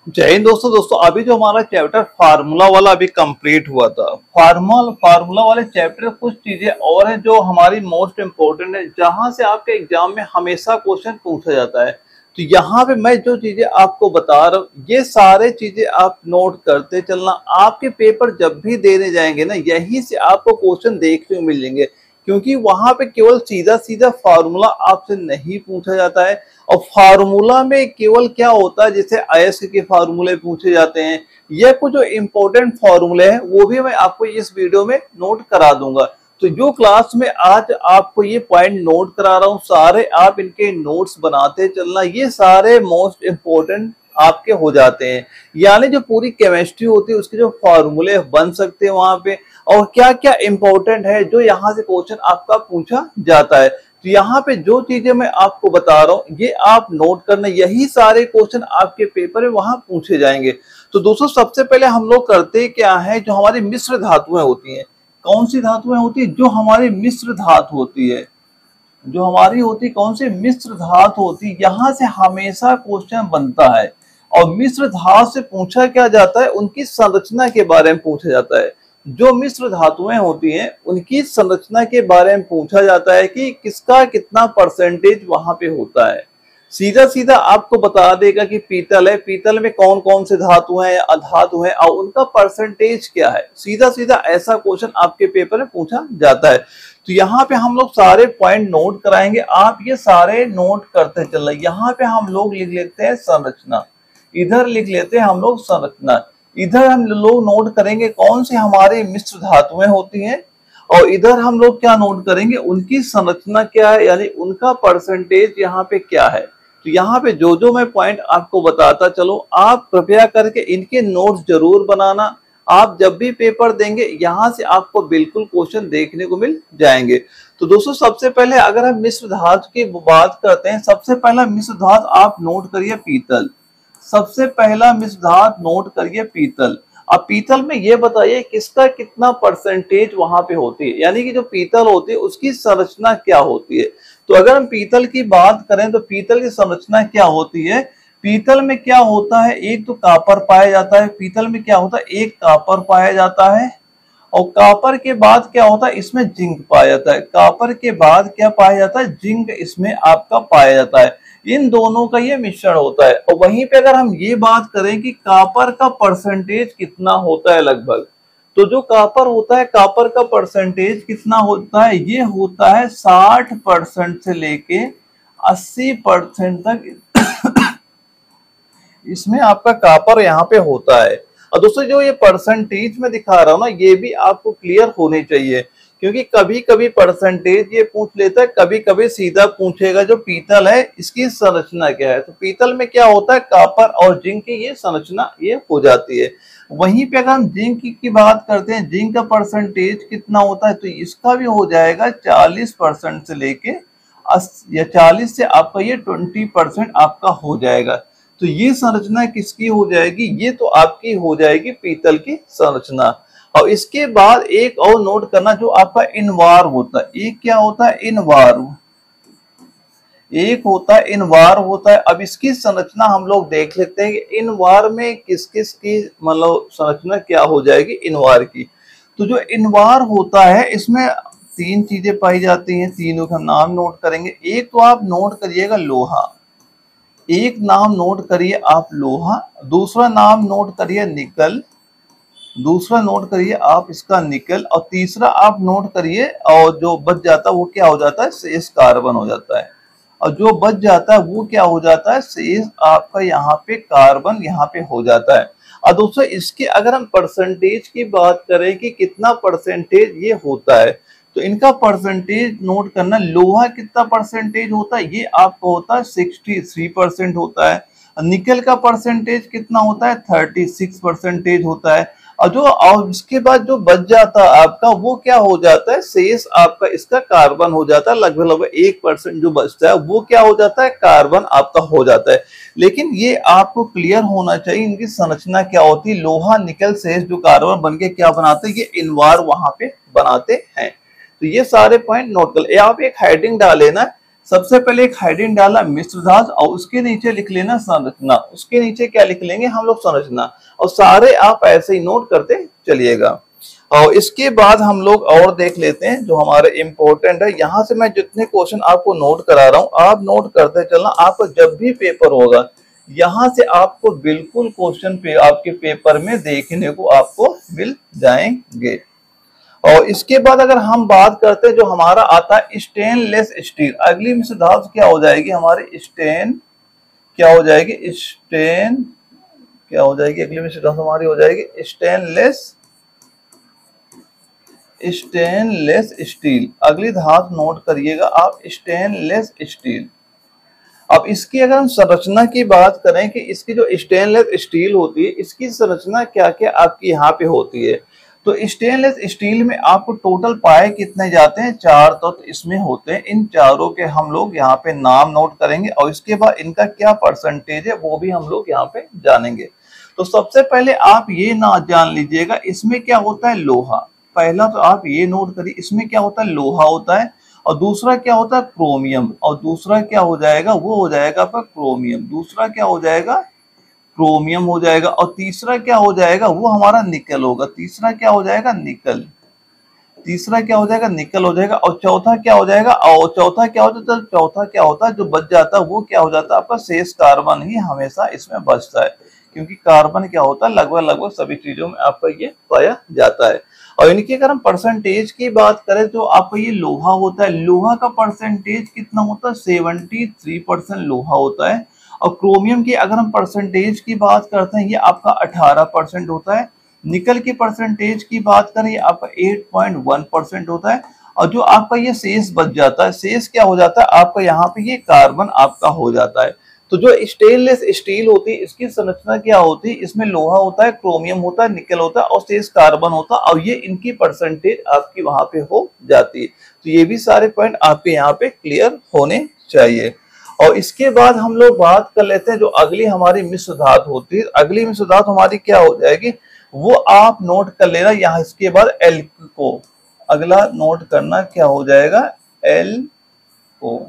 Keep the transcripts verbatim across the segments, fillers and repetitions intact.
जय हिंद दोस्तों दोस्तों अभी जो हमारा चैप्टर फार्मूला वाला अभी कंप्लीट हुआ था। फार्मूला फार्मूला वाले चैप्टर कुछ चीजें और हैं जो हमारी मोस्ट इम्पोर्टेंट है, जहां से आपके एग्जाम में हमेशा क्वेश्चन पूछा जाता है। तो यहाँ पे मैं जो चीजें आपको बता रहा हूँ ये सारे चीजें आप नोट करते चलना। आपके पेपर जब भी देने जाएंगे ना, यहीं से आपको क्वेश्चन देखने को मिलेंगे, क्योंकि वहां पे केवल सीधा सीधा फार्मूला आपसे नहीं पूछा जाता है। और फार्मूला में केवल क्या होता है, जैसे अयस्क के फार्मूले पूछे जाते हैं या कुछ जो इम्पोर्टेंट फार्मूले हैं वो भी मैं आपको इस वीडियो में नोट करा दूंगा। तो जो क्लास में आज आपको ये पॉइंट नोट करा रहा हूँ, सारे आप इनके नोट्स बनाते चलना। ये सारे मोस्ट इम्पोर्टेंट आपके हो जाते हैं, यानी जो पूरी केमिस्ट्री होती है उसके जो फॉर्मूले बन सकते हैं वहां पे, और क्या क्या इंपॉर्टेंट है जो यहाँ से क्वेश्चन आपका पूछा जाता है। तो यहाँ पे जो चीजें मैं आपको बता रहा हूँ ये आप नोट करना, यही सारे क्वेश्चन आपके पेपर में वहां पूछे जाएंगे। तो दोस्तों सबसे पहले हम लोग करते क्या है, जो हमारी मिश्र धातुएं होती हैं, कौन सी धातुएं होती है, जो हमारी मिश्र धातु होती है, जो हमारी होती कौन सी मिश्र धातु होती है, यहाँ से हमेशा क्वेश्चन बनता है। और मिश्र धातु से पूछा क्या जाता है, उनकी संरचना के बारे में पूछा जाता है। जो मिश्र धातुएं होती हैं उनकी संरचना के बारे में पूछा जाता है कि किसका कितना परसेंटेज वहां पे होता है। सीधा सीधा आपको बता देगा कि पीतल है, पीतल में कौन कौन से धातु हैं या अधातु हैं और उनका परसेंटेज क्या है। सीधा सीधा ऐसा क्वेश्चन आपके पेपर में पूछा जाता है। तो यहाँ पे हम लोग सारे पॉइंट नोट कराएंगे, आप ये सारे नोट करते चलना। यहाँ पे हम लोग लिख लेते हैं संरचना, इधर लिख लेते हैं हम लोग संरचना, इधर हम लोग नोट करेंगे कौन सी हमारी मिश्र धातुएं होती हैं, और इधर हम लोग क्या नोट करेंगे, उनकी संरचना क्या है, यानी उनका परसेंटेज यहाँ पे क्या है। तो यहाँ पे जो जो मैं पॉइंट आपको बताता चलो, आप कृपया करके इनके नोट्स जरूर बनाना। आप जब भी पेपर देंगे यहाँ से आपको बिल्कुल क्वेश्चन देखने को मिल जाएंगे। तो दोस्तों सबसे पहले अगर हम मिश्र धातु की बात करते हैं, सबसे पहला मिश्र धातु आप नोट करिए पीतल। सबसे पहला मिश्र धातु नोट करिए पीतल। अब पीतल में ये बताइए किसका कितना परसेंटेज वहां पे होती है, यानी कि जो पीतल होती है उसकी संरचना क्या होती है। तो अगर हम पीतल की बात करें तो पीतल की संरचना क्या होती है, पीतल में क्या होता है, एक तो कॉपर पाया जाता है, पीतल में क्या होता है, एक कॉपर पाया जाता है, और कॉपर के बाद क्या होता है, इसमें जिंक पाया जाता है। कॉपर के बाद क्या पाया जाता है, जिंक इसमें आपका पाया जाता है। इन दोनों का ये मिश्रण होता है। और वहीं पे अगर हम ये बात करें कि कॉपर का परसेंटेज कितना होता है लगभग, तो जो कॉपर होता है, कॉपर का परसेंटेज कितना होता है, ये होता है साठ परसेंट से लेके अस्सी परसेंट तक इसमें आपका कॉपर यहाँ पे होता है। और दोस्तों जो ये परसेंटेज में दिखा रहा हूं ना, ये भी आपको क्लियर होने चाहिए, क्योंकि कभी कभी परसेंटेज ये पूछ लेता है, कभी कभी सीधा पूछेगा जो पीतल है इसकी संरचना क्या है। तो पीतल में क्या होता है, कॉपर और जिंक की ये संरचना ये हो जाती है। वहीं पे अगर हम जिंक की बात करते हैं, जिंक का परसेंटेज कितना होता है, तो इसका भी हो जाएगा चालीस परसेंट से लेके या चालीस से आपका ये ट्वेंटी परसेंट आपका हो जाएगा। तो ये संरचना किसकी हो जाएगी, ये तो आपकी हो जाएगी पीतल की संरचना। और इसके बाद एक और नोट करना, जो आपका इनवार होता है, एक क्या होता है, इनवार, एक होता है इनवार होता है। अब इसकी संरचना हम लोग देख लेते हैं कि इनवार में किस किस की मतलब संरचना क्या हो जाएगी इनवार की। तो जो इनवार होता है इसमें तीन चीजें पाई जाती हैं, तीनों का नाम नोट करेंगे। एक तो आप नोट करिएगा लोहा, एक नाम नोट करिए आप लोहा, दूसरा नाम नोट करिए निकल, दूसरा नोट करिए आप इसका निकल, और तीसरा आप नोट करिए, और जो बच जाता है वो क्या हो जाता है, शेष कार्बन हो जाता है। और जो बच जाता है वो क्या हो जाता है, शेष आपका यहाँ पे कार्बन यहाँ पे हो जाता है। और दोस्तों इसके अगर हम परसेंटेज की बात करें कि कितना परसेंटेज ये होता है, तो इनका परसेंटेज नोट करना, लोहा कितना परसेंटेज होता है, ये आपको होता है तिरसठ परसेंट होता है। निकल का परसेंटेज कितना होता है, छत्तीस परसेंटेज होता है। और जो और इसके बाद जो बच जाता है आपका वो क्या हो जाता है, शेष आपका इसका कार्बन हो जाता है। लगभग लगभग एक परसेंट जो बचता है वो क्या हो जाता है, कार्बन आपका हो जाता है। लेकिन ये आपको क्लियर होना चाहिए इनकी संरचना क्या होती है। लोहा निकल शेष जो कार्बन बन के क्या बनाते हैं, ये इनवार वहां पे बनाते हैं। तो ये सारे पॉइंट नोट कर, आप एक हेडिंग डाले ना, सबसे पहले एक हेडिंग डाला मिश्र धातु और उसके नीचे लिख लेना संरचना, उसके नीचे क्या लिख लेंगे हम लोग संरचना, और सारे आप ऐसे ही नोट करते चलिएगा। और इसके बाद हम लोग और देख लेते हैं जो हमारे इंपॉर्टेंट है। यहाँ से मैं जितने क्वेश्चन आपको नोट करा रहा हूँ आप नोट करते चलना, आपको जब भी पेपर होगा यहाँ से आपको बिल्कुल क्वेश्चन पे आपके पेपर में देखने को आपको मिल जाएंगे। और इसके बाद अगर हम बात करते हैं जो हमारा आता है स्टेनलेस स्टील, अगली मिश्र धातु क्या हो जाएगी हमारी स्टेन, क्या हो जाएगी स्टेन, क्या हो जाएगी अगली मिश्र धातु हमारी हो जाएगी स्टेनलेस, स्टेनलेस स्टील। अगली धातु नोट करिएगा आप स्टेनलेस स्टील। अब इसकी अगर हम संरचना की बात करें कि इसकी जो स्टेनलेस स्टील होती है इसकी संरचना क्या क्या आपकी यहाँ पे होती है, तो स्टेनलेस स्टील में आपको टोटल पाए कितने जाते हैं, चार तत्व तो इसमें होते हैं। इन चारों के हम लोग यहाँ पे नाम नोट करेंगे और इसके बाद इनका क्या परसेंटेज है वो भी हम लोग यहाँ पे जानेंगे। तो सबसे पहले आप ये ना जान लीजिएगा इसमें क्या होता है लोहा, पहला तो आप ये नोट करिए इसमें क्या होता है लोहा होता है, और दूसरा क्या होता है क्रोमियम, और दूसरा क्या हो जाएगा वो हो जाएगा आपका क्रोमियम, दूसरा क्या हो जाएगा क्रोमियम हो जाएगा, और तीसरा क्या हो जाएगा वो हमारा निकल होगा, तीसरा क्या हो जाएगा निकल, तीसरा क्या हो जाएगा निकल हो जाएगा, और चौथा क्या हो जाएगा, और चौथा क्या होता है, तो चौथा क्या होता है जो बच जाता है वो क्या हो जाता है आपका शेष कार्बन ही हमेशा इसमें बचता है, क्योंकि कार्बन क्या होता है लगभग लगभग सभी चीजों में आपका ये पाया जाता है। और इनकी अगर हम परसेंटेज की बात करें तो आपका ये लोहा होता है, लोहा का परसेंटेज कितना होता है सेवेंटी थ्री परसेंट लोहा होता है, और क्रोमियम की अगर हम परसेंटेज की बात करते हैं ये आपका अठारह परसेंट होता है, निकल की परसेंटेज की बात करें ये आपका आठ पॉइंट एक परसेंट होता है, और जो आपका ये शेष बच जाता है शेष क्या हो जाता है आपका यहाँ पे ये कार्बन आपका हो जाता है। तो जो स्टेनलेस स्टील होती है इसकी संरचना क्या होती है, इसमें लोहा होता है, क्रोमियम होता है, निकल होता है और शेष कार्बन होता है, और ये इनकी परसेंटेज आपकी वहां पे हो जाती है। तो ये भी सारे पॉइंट आपके यहाँ पे क्लियर होने चाहिए। और इसके बाद हम लोग बात कर लेते हैं जो अगली हमारी मिश्र धातु होती है, अगली मिश्र धातु हमारी क्या हो जाएगी वो आप नोट कर लेना यहाँ। इसके बाद एल्को, अगला नोट करना क्या हो जाएगा एल्को,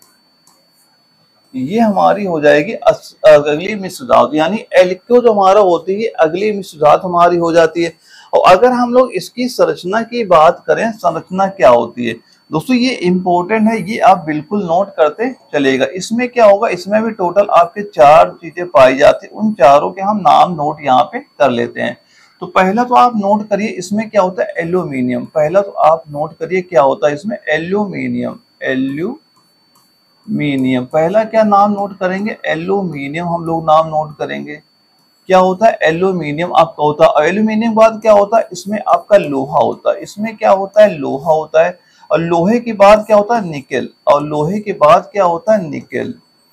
ये हमारी हो जाएगी अगली मिश्र धातु, यानी एल्को जो हमारा होती है अगली मिश्र धातु हमारी हो जाती है। और अगर हम लोग इसकी संरचना की बात करें, संरचना क्या होती है दोस्तों ये इंपॉर्टेंट है, ये आप बिल्कुल नोट करते चलेगा। इसमें क्या होगा, इसमें भी टोटल आपके चार चीजें पाई जाती है, उन चारों के हम नाम नोट यहाँ पे कर लेते हैं। तो पहला तो आप नोट करिए इसमें क्या होता है एल्यूमिनियम, पहला तो आप नोट करिए क्या होता है इसमें एल्यूमिनियम, एल्यूमिनियम पहला क्या नाम नोट करेंगे एल्यूमिनियम, हम लोग नाम नोट करेंगे क्या होता है एल्यूमिनियम आपका होता है। एल्यूमिनियम बाद क्या होता है इसमें आपका लोहा होता है, इसमें क्या होता है लोहा होता है, और लोहे के बाद क्या होता है निकेल, और लोहे के बाद क्या होता है निकेल,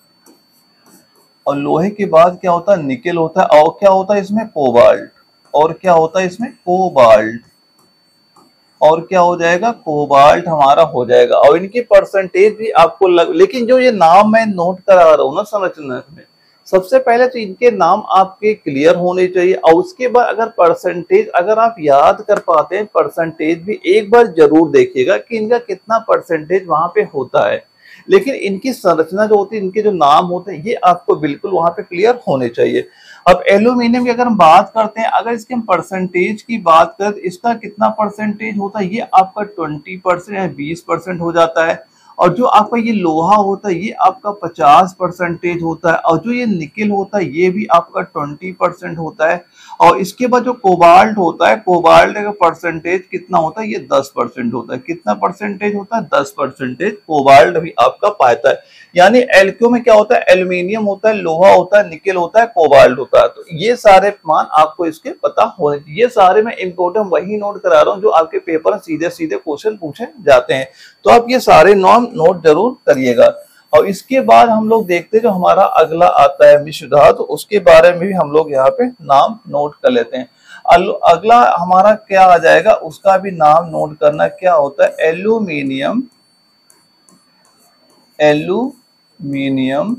और लोहे के बाद क्या होता है निकेल होता है, और क्या होता है इसमें कोबाल्ट, और क्या होता है इसमें कोबाल्ट, और क्या हो जाएगा कोबाल्ट हमारा हो जाएगा। और इनकी परसेंटेज भी आपको लग, लेकिन जो ये नाम मैं नोट करा रहा हूँ ना संरचना में, सबसे पहले तो इनके नाम आपके क्लियर होने चाहिए, और उसके बाद अगर परसेंटेज अगर आप याद कर पाते हैं परसेंटेज भी एक बार जरूर देखिएगा कि इनका कितना परसेंटेज वहां पे होता है। लेकिन इनकी संरचना जो होती है, इनके जो नाम होते हैं, ये आपको बिल्कुल वहां पे क्लियर होने चाहिए। अब एल्यूमिनियम की अगर हम बात करते हैं, अगर इसके हम परसेंटेज की बात करें तो इसका कितना परसेंटेज होता है, ये आपका ट्वेंटी परसेंट या बीस परसेंट हो जाता है। और जो आपका ये लोहा होता है ये आपका पचास परसेंटेज होता है, और जो ये निकेल होता है ये भी आपका ट्वेंटी परसेंट होता है। और इसके बाद जो कोबाल्ट होता है, कोबाल्ट का परसेंटेज कितना होता है, ये दस परसेंट होता है। कितना परसेंटेज होता है, दस परसेंटेज कोबाल्ट भी आपका पाता है। यानी एल्क्यो में क्या होता है, एल्यूमिनियम होता है, लोहा होता है, निकेल होता है, कोबाल्ट होता है। तो ये सारे मान आपको इसके पता होने चाहिए। ये सारे मैं इंपॉर्टेंट वही नोट करा रहा हूँ जो आपके पेपर में सीधे सीधे क्वेश्चन पूछे जाते हैं। तो आप ये सारे नाम नोट जरूर करिएगा। और इसके बाद हम लोग देखते हैं जो हमारा अगला आता है मिश्र धातु, तो उसके बारे में भी हम लोग यहाँ पे नाम नोट कर लेते हैं। अगला हमारा क्या आ जाएगा, उसका भी नाम नोट करना क्या होता है, एल्यूमिनियम, एल्यूमिनियम,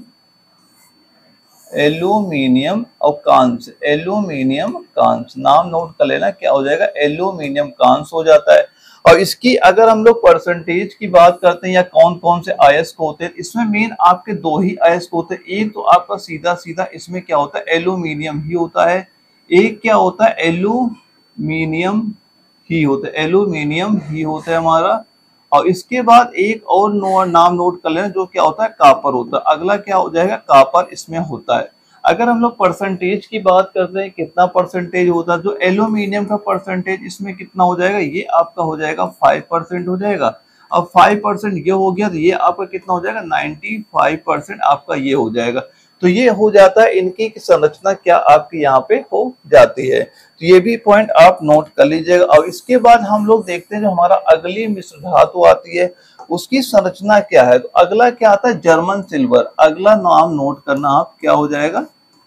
एल्यूमिनियम और कांस्य, एल्यूमिनियम कांस्य नाम नोट कर लेना क्या हो जाएगा, एल्यूमिनियम कांस्य हो जाता है। और इसकी अगर हम लोग परसेंटेज की बात करते हैं या कौन कौन से अयस्क होते हैं, इसमें मेन आपके दो ही अयस्क होते हैं। एक तो आपका सीधा सीधा इसमें क्या होता है, एल्यूमिनियम ही होता है। एक क्या होता है, एल्यूमिनियम ही होता है, एल्यूमिनियम ही होता है हमारा। और इसके बाद एक और नो, नाम नोट कर लेना, जो क्या होता है, कापर होता है। अगला क्या हो जाएगा, कापर इसमें होता है। अगर हम लोग परसेंटेज की बात करते हैं, कितना परसेंटेज होता है, जो एल्यूमिनियम का परसेंटेज इसमें कितना हो जाएगा, ये आपका हो जाएगा फाइव परसेंट हो जाएगा। अब फाइव परसेंट ये हो गया तो ये आपका कितना हो जाएगा, नाइन्टी फाइव परसेंट आपका ये हो जाएगा। तो ये हो जाता है, इनकी संरचना क्या आपकी यहाँ पे हो जाती है। तो ये भी पॉइंट आप नोट कर लीजिएगा। और इसके बाद हम लोग देखते हैं जो हमारा अगली मिश्र धातु आती है, उसकी संरचना क्या है। तो अगला क्या आता है, जर्मन सिल्वर। अगला नाम नोट करना आप, क्या हो जाएगा,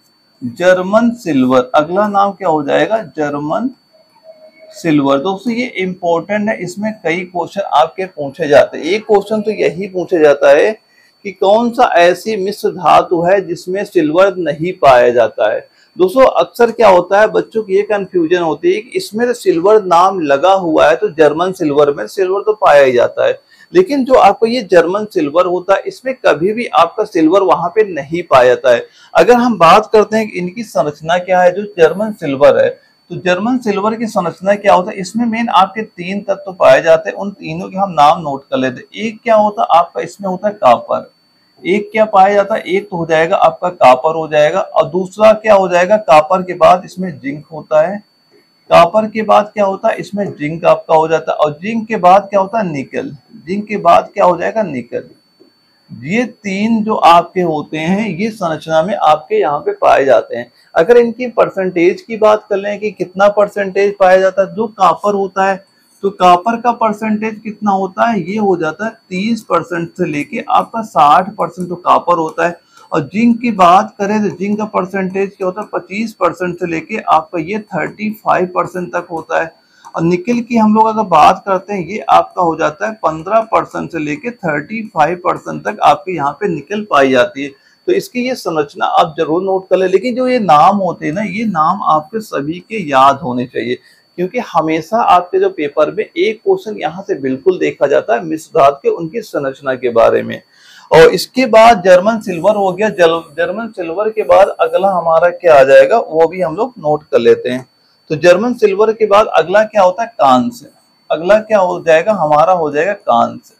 जर्मन सिल्वर। अगला नाम क्या हो जाएगा, जर्मन सिल्वर। दोस्तों ये इंपॉर्टेंट है, इसमें कई क्वेश्चन आपके पूछे जाते हैं। एक क्वेश्चन तो यही पूछा जाता है कि कौन सा ऐसी मिश्र धातु है जिसमें सिल्वर नहीं पाया जाता है। दोस्तों अक्सर क्या होता है, बच्चों की ये कंफ्यूजन होती है कि इसमें तो सिल्वर नाम लगा हुआ है, तो जर्मन सिल्वर में सिल्वर तो पाया ही जाता है। लेकिन जो आपको ये जर्मन सिल्वर होता है, इसमें कभी भी आपका सिल्वर वहां पे नहीं पाया जाता है। अगर हम बात करते हैं कि इनकी संरचना क्या है, जो जर्मन सिल्वर है, तो जर्मन सिल्वर की संरचना क्या होता है, इसमें मेन आपके तीन तत्व पाए जाते हैं। उन तीनों के हम नाम नोट कर लेते हैं। एक क्या होता है आपका, इसमें होता है कापर। एक क्या पाया जाता है, एक तो हो जाएगा आपका कापर हो जाएगा, और दूसरा क्या हो जाएगा, कापर के बाद इसमें जिंक होता है। कापर के बाद क्या होता है, इसमें जिंक आपका हो जाता है, और जिंक के बाद क्या होता है, निकल। जिंक के बाद क्या हो जाएगा, निकल। ये तीन जो आपके होते हैं, ये संरचना में आपके यहाँ पे पाए जाते हैं। अगर इनकी परसेंटेज की बात कर लें कि कितना परसेंटेज पाया जाता है, जो कापर होता है, तो कापर का परसेंटेज कितना होता है, ये हो जाता है तीस परसेंट से लेके आपका साठ परसेंट तो कापर होता है। और जिंक की बात करें तो जिंक का परसेंटेज क्या होता है, पच्चीस परसेंट से लेके आपका ये पैंतीस परसेंट तक होता है। और निकल की हम लोग अगर बात करते हैं, ये आपका हो जाता है पंद्रह परसेंट से लेके पैंतीस परसेंट तक आपके यहाँ पे निकल पाई जाती है। तो इसकी ये संरचना आप जरूर नोट कर ले। लेकिन जो ये नाम होते हैं ना, ये नाम आपके सभी के याद होने चाहिए, क्योंकि हमेशा आपके जो पेपर में एक क्वेश्चन यहाँ से बिल्कुल देखा जाता है मिश्र धातु के, उनकी संरचना के बारे में। और इसके बाद जर्मन सिल्वर हो गया। जर्मन सिल्वर के बाद अगला हमारा क्या आ जाएगा, वो भी हम लोग नोट कर लेते हैं। तो जर्मन सिल्वर के बाद अगला क्या होता है, कांस्य। अगला क्या हो जाएगा, हमारा हो जाएगा कांस्य।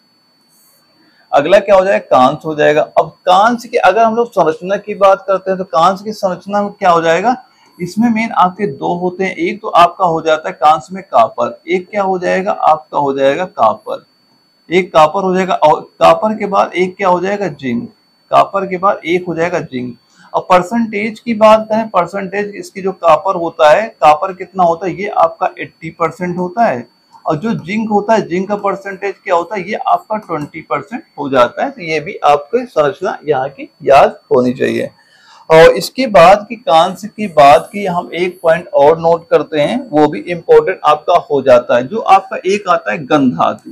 अगला क्या हो जाएगा, कांस्य हो जाएगा। अब कांस्य की अगर हम लोग संरचना की बात करते हैं, तो कांस्य की संरचना में क्या हो जाएगा, इसमें मेन आपके दो होते हैं। एक तो आपका हो जाता है कांस्य में कापर, एक क्या हो जाएगा, आपका हो जाएगा कापर। एक कापर हो जाएगा, और कापर के बाद एक क्या हो जाएगा, जिंक। कापर के बाद एक हो जाएगा जिंक। और परसेंटेज की बात करें, परसेंटेज इसकी जो कापर होता है, कापर कितना होता है, ये आपका अस्सी परसेंट होता है। और जो जिंक होता है, जिंक का परसेंटेज क्या होता है, ये आपका बीस परसेंट हो जाता है। तो ये भी आपको संरचना यहाँ की याद होनी चाहिए। और इसके बाद की कांस्य की बात की हम एक पॉइंट और नोट करते हैं, वो भी इंपॉर्टेंट आपका हो जाता है। जो आपका एक आता है गन धातु।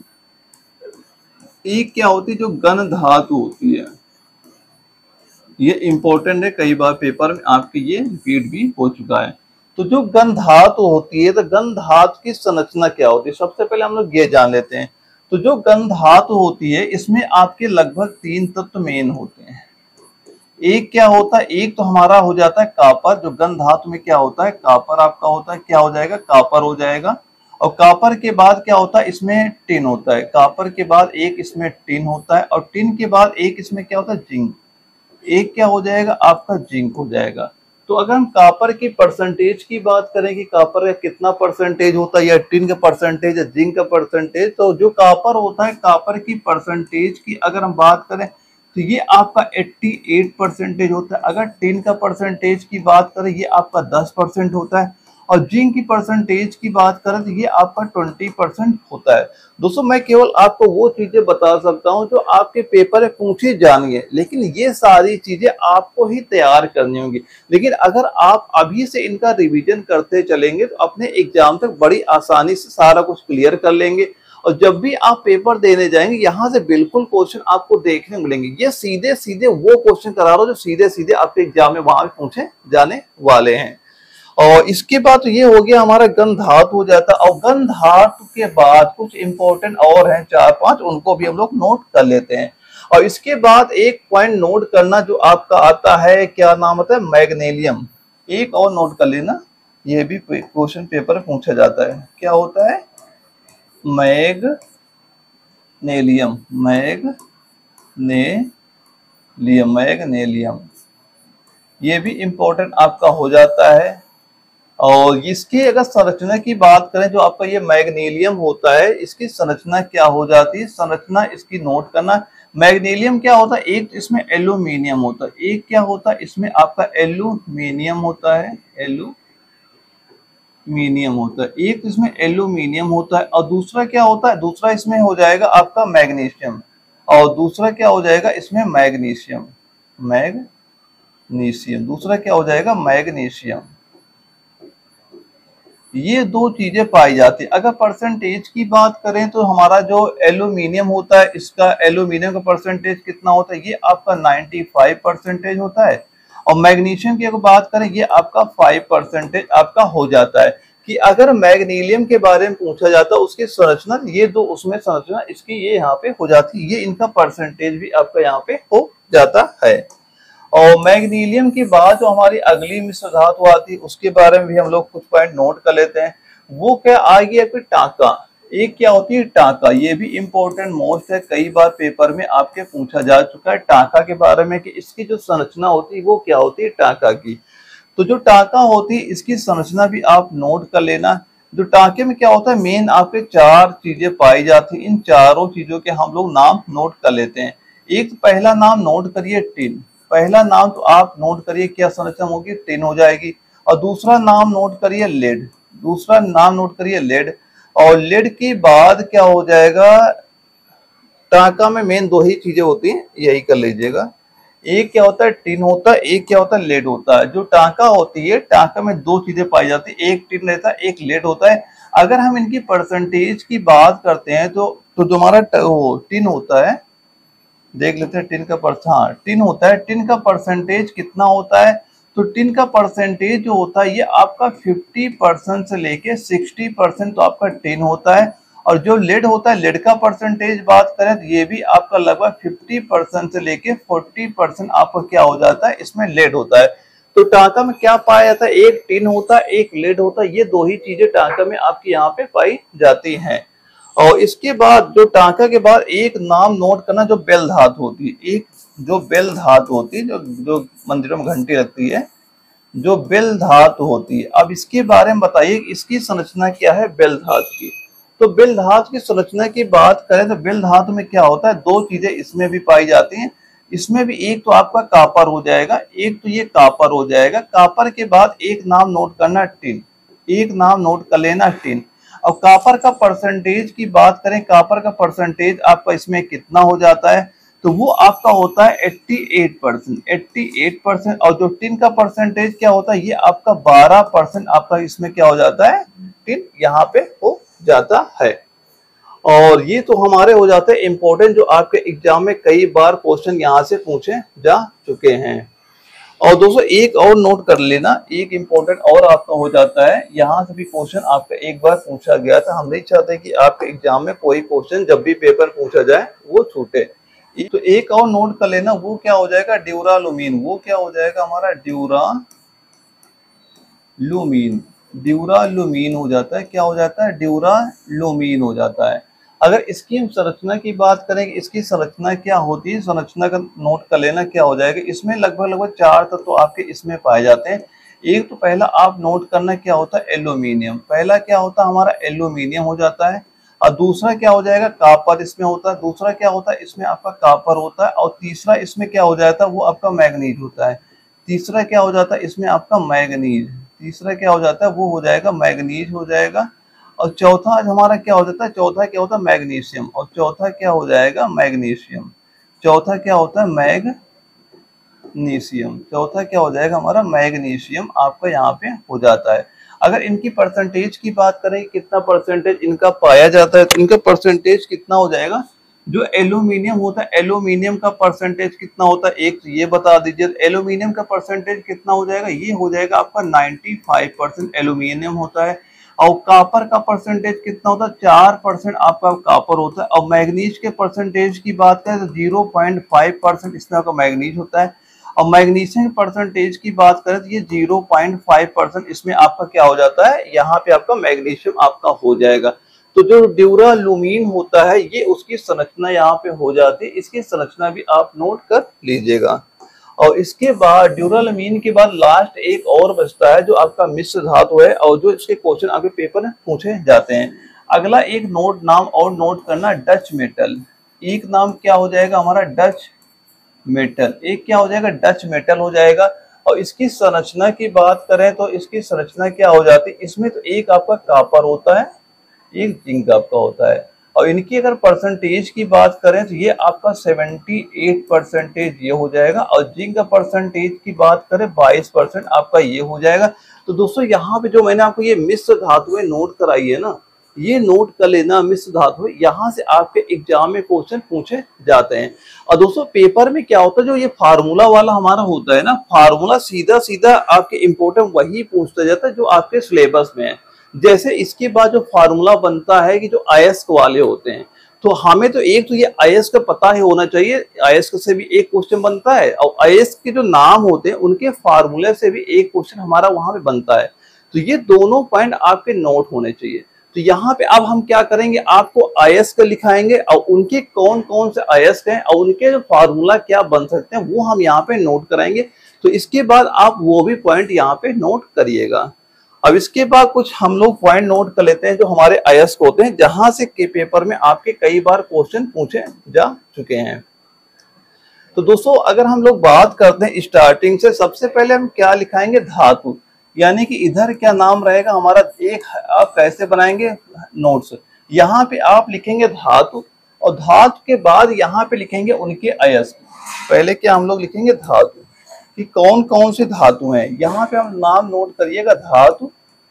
एक क्या होती है, जो गन धातु होती है, ये इंपॉर्टेंट है, कई बार पेपर में आपके ये रिपीट भी हो चुका है। तो जो गन धातु होती है, तो गन धातु की संरचना क्या होती है, सबसे पहले हम लोग ये जान लेते हैं। तो जो गन धातु होती है, इसमें आपके लगभग तीन तत्व मेन होते हैं। एक क्या होता है, एक तो हमारा हो जाता है कापर। जो गन धातु में क्या होता है, कापर आपका होता है, क्या हो जाएगा, कापर हो जाएगा। और कापर के बाद क्या होता है, इसमें टिन होता है। कापर के बाद एक इसमें टिन होता है, और टिन के बाद एक इसमें क्या होता है, जिंक। एक क्या हो जाएगा, आपका जिंक हो जाएगा। तो अगर हम कापर की परसेंटेज की बात करें कि कापर का कितना परसेंटेज होता है, या टिन का परसेंटेज या जिंक का परसेंटेज, तो जो कापर होता है, कापर की परसेंटेज की अगर हम बात करें, तो ये आपका अट्ठासी परसेंटेज होता है। अगर टिन का परसेंटेज की बात करें, ये आपका दस परसेंट होता है। और जिंक की परसेंटेज की बात करें तो ये आपका बीस परसेंट होता है। दोस्तों मैं केवल आपको वो चीजें बता सकता हूं जो आपके पेपर में पूछी जानी है, लेकिन ये सारी चीजें आपको ही तैयार करनी होंगी। लेकिन अगर आप अभी से इनका रिवीजन करते चलेंगे तो अपने एग्जाम तक बड़ी आसानी से सारा कुछ क्लियर कर लेंगे। और जब भी आप पेपर देने जाएंगे, यहाँ से बिल्कुल क्वेश्चन आपको देखने मिलेंगे। ये सीधे सीधे वो क्वेश्चन करा रहा हूं जो सीधे सीधे आपके एग्जाम में वहां पूछे जाने वाले हैं। और इसके बाद तो ये हो गया हमारा गंध धातु हो जाता है। और गंध धातु के बाद कुछ इंपॉर्टेंट और हैं चार पांच, उनको भी हम लोग नोट कर लेते हैं। और इसके बाद एक पॉइंट नोट करना जो आपका आता है, क्या नाम होता है, मैग्नीशियम। एक और नोट कर लेना, ये भी क्वेश्चन पेपर में पूछा जाता है। क्या होता है, मैग्नीशियम, मैग्नीशियम, मैग्नीशियम, ये भी इंपॉर्टेंट आपका हो जाता है। और इसकी अगर संरचना की बात करें, जो आपका ये मैग्नीशियम होता है, इसकी संरचना क्या हो जाती है, संरचना इसकी नोट करना। मैग्नीशियम क्या होता है, एक इसमें एल्यूमिनियम होता है, एक क्या होता है इसमें आपका एल्यूमिनियम होता है, एल्यूमिनियम होता है, एक इसमें एल्यूमिनियम होता है। और दूसरा क्या होता है, दूसरा इसमें हो जाएगा आपका मैग्नीशियम, और दूसरा क्या हो जाएगा इसमें मैग्नीशियम, मैग्नीशियम, दूसरा क्या हो जाएगा मैग्नीशियम। ये दो चीजें पाई जाती है। अगर परसेंटेज की बात करें तो हमारा जो एल्यूमिनियम होता है, इसका एल्यूमिनियम का परसेंटेज कितना होता है, ये आपका पचानवे परसेंटेज होता है। और मैग्नीशियम की अगर बात करें, ये आपका पाँच परसेंटेज आपका हो जाता है। कि अगर मैग्नीशियम के बारे में पूछा जाता है, उसकी संरचना, ये दो उसमें संरचना इसकी ये यहाँ पे हो जाती है, ये इनका परसेंटेज भी आपका यहाँ पे हो जाता है। और मैग्नीशियम की बात जो हमारी अगली मिश्र धातु आती है, उसके बारे में भी हम लोग कुछ पॉइंट नोट कर लेते हैं। वो क्या आएगी आपकी टांका। एक क्या होती है टांका, ये भी इंपॉर्टेंट मोस्ट है, कई बार पेपर में आपके पूछा जा चुका है टांका के बारे में कि इसकी जो संरचना होती है वो क्या होती है टांका की। तो जो टांका होती है इसकी संरचना भी आप नोट कर लेना। जो टांके में क्या होता है, मेन आपके चार चीजें पाई जाती है, इन चारों चीजों के हम लोग नाम नोट कर लेते हैं। एक तो पहला नाम नोट करिए टिन, पहला नाम तो आप नोट करिए क्या संरचना होगी, टिन हो जाएगी। और दूसरा नाम नोट करिए लेड, दूसरा नाम नोट करिए लेड। और लेड के बाद क्या हो जाएगा, टांका में मेन दो ही चीजें होती हैं, यही कर लीजिएगा। एक क्या होता है टिन होता है, एक क्या होता है लेड होता है। जो टांका होती है, टांका में दो चीजें पाई जाती है, एक टिन रहता है, एक लेड होता है। अगर हम इनकी परसेंटेज की बात करते हैं तो तो जो हमारा टिन होता है, देख लेते हैं टिन का परसेंट, हाँ टिन होता है, टिन का परसेंटेज कितना होता है, तो टिन का परसेंटेज जो होता है ये आपका पचास परसेंट से लेके साठ परसेंट तो आपका टिन होता है। और जो लेड होता है, लेड का परसेंटेज बात करें तो ये भी आपका लगभग पचास परसेंट से लेके चालीस परसेंट आपका क्या हो जाता है, इसमें लेड होता है। तो टांका में क्या पाया जाता है, एक टिन होता है, एक लेड होता है, ये दो ही चीजें टांका में आपकी यहाँ पे पाई जाती हैं। और इसके बाद जो टांका के बाद एक नाम नोट करना, जो बेल धातु होती है, एक जो बेल धातु होती है, जो जो मंदिरों में घंटी लगती है, जो बेल धातु होती है। अब इसके बारे में बताइए इसकी संरचना क्या है बेल धातु की। तो बेल धातु की संरचना की बात करें तो बेल धातु में क्या होता है, दो चीजें इसमें भी पाई जाती हैं। इसमें भी एक तो आपका कापर हो जाएगा, एक तो ये कापर हो जाएगा। कापर के बाद एक नाम नोट करना टिन, एक नाम नोट कर लेना टिन। और कापर का परसेंटेज की बात करें, कापर का परसेंटेज आपका इसमें कितना हो जाता है, तो वो आपका होता है अट्ठासी परसेंट, अट्ठासी परसेंट। और जो टिन का परसेंटेज क्या होता है, ये आपका बारह परसेंट आपका इसमें क्या हो जाता है, टिन यहाँ पे हो जाता है। और ये तो हमारे हो जाते हैं इंपॉर्टेंट, जो आपके एग्जाम में कई बार क्वेश्चन यहाँ से पूछे जा चुके हैं। और दोस्तों एक और नोट कर लेना, एक इंपॉर्टेंट और आपका हो जाता है, यहाँ से भी क्वेश्चन आपका एक बार पूछा गया था। हम नहीं चाहते कि आपके एग्जाम में कोई क्वेश्चन जब भी पेपर पूछा जाए वो छूटे। तो एक और नोट कर लेना, वो क्या हो जाएगा ड्यूरालुमीन, वो क्या हो जाएगा हमारा ड्यूरालुमीन, ड्यूरालुमीन हो जाता है। क्या हो जाता है, ड्यूरालुमीन हो जाता है। अगर इसकी हम संरचना की बात करें, इसकी संरचना क्या होती है, संरचना का नोट कर लेना क्या हो जाएगा। इसमें लगभग लगभग चार तत्व तो आपके इसमें पाए जाते हैं। एक तो पहला आप नोट करना क्या होता है, एल्यूमिनियम, पहला क्या होता है हमारा एल्यूमिनियम हो जाता है। और दूसरा क्या हो जाएगा, कापर इसमें होता है। दूसरा क्या होता है, इसमें आपका कापर होता है। और तीसरा इसमें क्या हो जाता है, वो आपका मैग्नीज होता है। तीसरा क्या हो जाता है, इसमें आपका मैग्नीज, तीसरा क्या हो जाता है, वो हो जाएगा मैग्नीज हो जाएगा। और चौथा हमारा क्या हो जाता है, चौथा क्या होता है मैग्नीशियम। और चौथा क्या हो जाएगा, मैग्नीशियम। चौथा क्या होता है, मैग्नीशियम। चौथा क्या हो जाएगा हमारा, मैग्नीशियम आपका यहाँ पे हो जाता है। अगर इनकी परसेंटेज की बात करें, कितना परसेंटेज इनका पाया जाता है, तो इनका परसेंटेज कितना हो जाएगा, जो एल्यूमिनियम होता है, एल्यूमिनियम का परसेंटेज कितना होता है, एक ये बता दीजिए। एल्यूमिनियम का परसेंटेज कितना हो जाएगा, ये हो जाएगा आपका पचानवे परसेंट एल्यूमिनियम होता है। और कापर का परसेंटेज कितना होता है, चार परसेंट आपका कापर होता है। और मैग्नीज के परसेंटेज की बात करें तो जीरो पॉइंट फाइव परसेंट इसमें आपका मैग्नीज होता है। और मैग्नीशियम परसेंटेज की बात करें तो ये जीरो पॉइंट फाइव परसेंट इसमें आपका क्या हो जाता है, यहाँ पे आपका मैग्नीशियम आपका हो जाएगा। तो जो ड्यूरालुमीन होता है ये उसकी संरचना यहाँ पे हो जाती है, इसकी संरचना भी आप नोट कर लीजिएगा। और इसके बाद ड्यूरालुमीन के बाद लास्ट एक और बचता है जो आपका मिश्र धातु है, और जो इसके क्वेश्चन आपके पेपर में पूछे जाते हैं। अगला एक नोट नाम और नोट करना, डच मेटल। एक नाम क्या हो जाएगा हमारा, डच मेटल। एक क्या हो जाएगा, डच मेटल हो जाएगा। और इसकी संरचना की बात करें तो इसकी संरचना क्या हो जाती है, इसमें तो एक आपका कापर होता है, एक जिंक आपका होता है। और इनकी अगर परसेंटेज की बात करें तो ये आपका अठहत्तर परसेंटेज ये हो जाएगा। और जिंक का परसेंटेज की बात करें बाईस परसेंट आपका ये हो जाएगा। तो दोस्तों यहाँ पे जो मैंने आपको ये मिश्र धातुएं नोट कराई है ना, ये नोट कर लेना मिश्र धातु, यहाँ से आपके एग्जाम में क्वेश्चन पूछे जाते हैं। और दोस्तों पेपर में क्या होता है, जो ये फार्मूला वाला हमारा होता है ना, फार्मूला सीधा सीधा आपके इम्पोर्टेंट वही पूछता जाता है जो आपके सिलेबस में है। जैसे इसके बाद जो फार्मूला बनता है कि जो अयस्क वाले होते हैं, तो हमें तो एक तो ये अयस्क का पता ही होना चाहिए, अयस्क से भी एक क्वेश्चन बनता है। और अयस्क के जो नाम होते हैं उनके फार्मूले से भी एक क्वेश्चन हमारा वहां पे बनता है। तो ये दोनों पॉइंट आपके नोट होने चाहिए। तो यहाँ पे अब हम क्या करेंगे, आपको अयस्क लिखाएंगे और उनके कौन कौन से अयस्क हैं और उनके जो फार्मूला क्या बन सकते हैं वो हम यहाँ पे नोट कराएंगे। तो इसके बाद आप वो भी पॉइंट यहाँ पे नोट करिएगा। अब इसके बाद कुछ हम लोग पॉइंट नोट कर लेते हैं जो हमारे अयस्क होते हैं, जहां से के पेपर में आपके कई बार क्वेश्चन पूछे जा चुके हैं। तो दोस्तों अगर हम लोग बात करते हैं स्टार्टिंग से, सबसे पहले हम क्या लिखाएंगे, धातु। यानी कि इधर क्या नाम रहेगा हमारा, एक आप कैसे बनाएंगे नोट्स, यहाँ पे आप लिखेंगे धातु, और धातु के बाद यहाँ पे लिखेंगे उनके अयस्क। पहले क्या हम लोग लिखेंगे, धातु, कि कौन कौन से धातु हैं, यहाँ पे हम नाम नोट करिएगा धातु।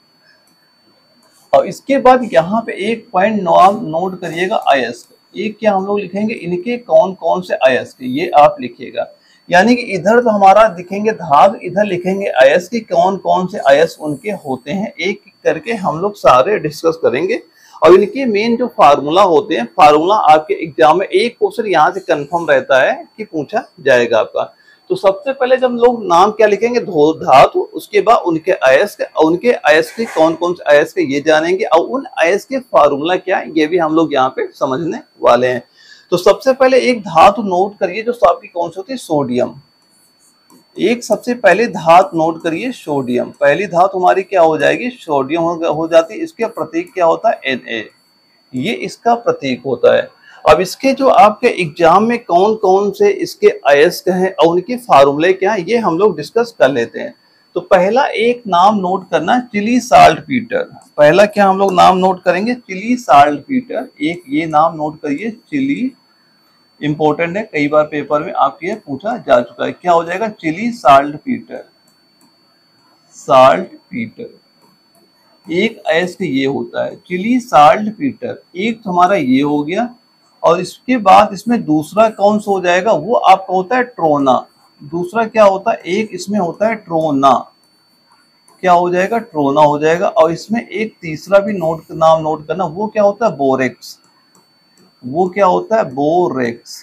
और इसके बाद यहाँ पे एक पॉइंट नाम नोट करिएगा अयस्क। एक क्या हम लोग लिखेंगे, इनके कौन कौन से अयस्क, ये आप लिखिएगा। यानी कि इधर तो हमारा लिखेंगे धातु, इधर लिखेंगे अयस्क की कौन कौन से अयस्क उनके होते हैं, एक करके हम लोग सारे डिस्कस करेंगे। और इनके मेन जो फार्मूला होते हैं, फार्मूला आपके एग्जाम में एक क्वेश्चन यहाँ से कंफर्म रहता है कि पूछा जाएगा आपका। तो सबसे पहले जब लोग नाम क्या लिखेंगे, धातु, उसके बाद उनके अयस्क, और उनके अयस्क के कौन कौन से अयस्क ये जानेंगे, और उन अयस्क के फार्मूला क्या है ये भी हम लोग यहाँ पे समझने वाले हैं। तो सबसे पहले एक धातु नोट करिए जो आपकी कौन सी होती है, सोडियम। एक सबसे पहले धातु नोट करिए सोडियम। पहली धातु हमारी क्या हो जाएगी, सोडियम हो, हो जाती है। इसका प्रतीक क्या होता है, एन ए, ये इसका प्रतीक होता है। अब इसके जो आपके एग्जाम में कौन कौन से इसके अयस्क हैं और उनके फार्मूले क्या है ये हम लोग डिस्कस कर लेते हैं। तो पहला एक नाम नोट करना, चिली साल्ट पीटर। पहला क्या हम लोग नाम नोट करेंगे, चिली साल्ट पीटर। एक ये नाम नोट करिए, चिली, इंपॉर्टेंट है, कई बार पेपर में आपके पूछा जा चुका है। क्या हो जाएगा, Chile saltpetre, saltpetre. एक अयस्क ये होता है चिली साल्ट पीटर, एक तो हमारा ये हो गया। और इसके बाद इसमें दूसरा कौन सा हो जाएगा, वो आपका होता है ट्रोना। दूसरा क्या होता है, एक इसमें होता है ट्रोना, क्या हो जाएगा, ट्रोना हो जाएगा। और इसमें एक तीसरा भी नोट नाम नोट करना, वो क्या होता है, बोरेक्स। वो क्या होता है, बोरेक्स।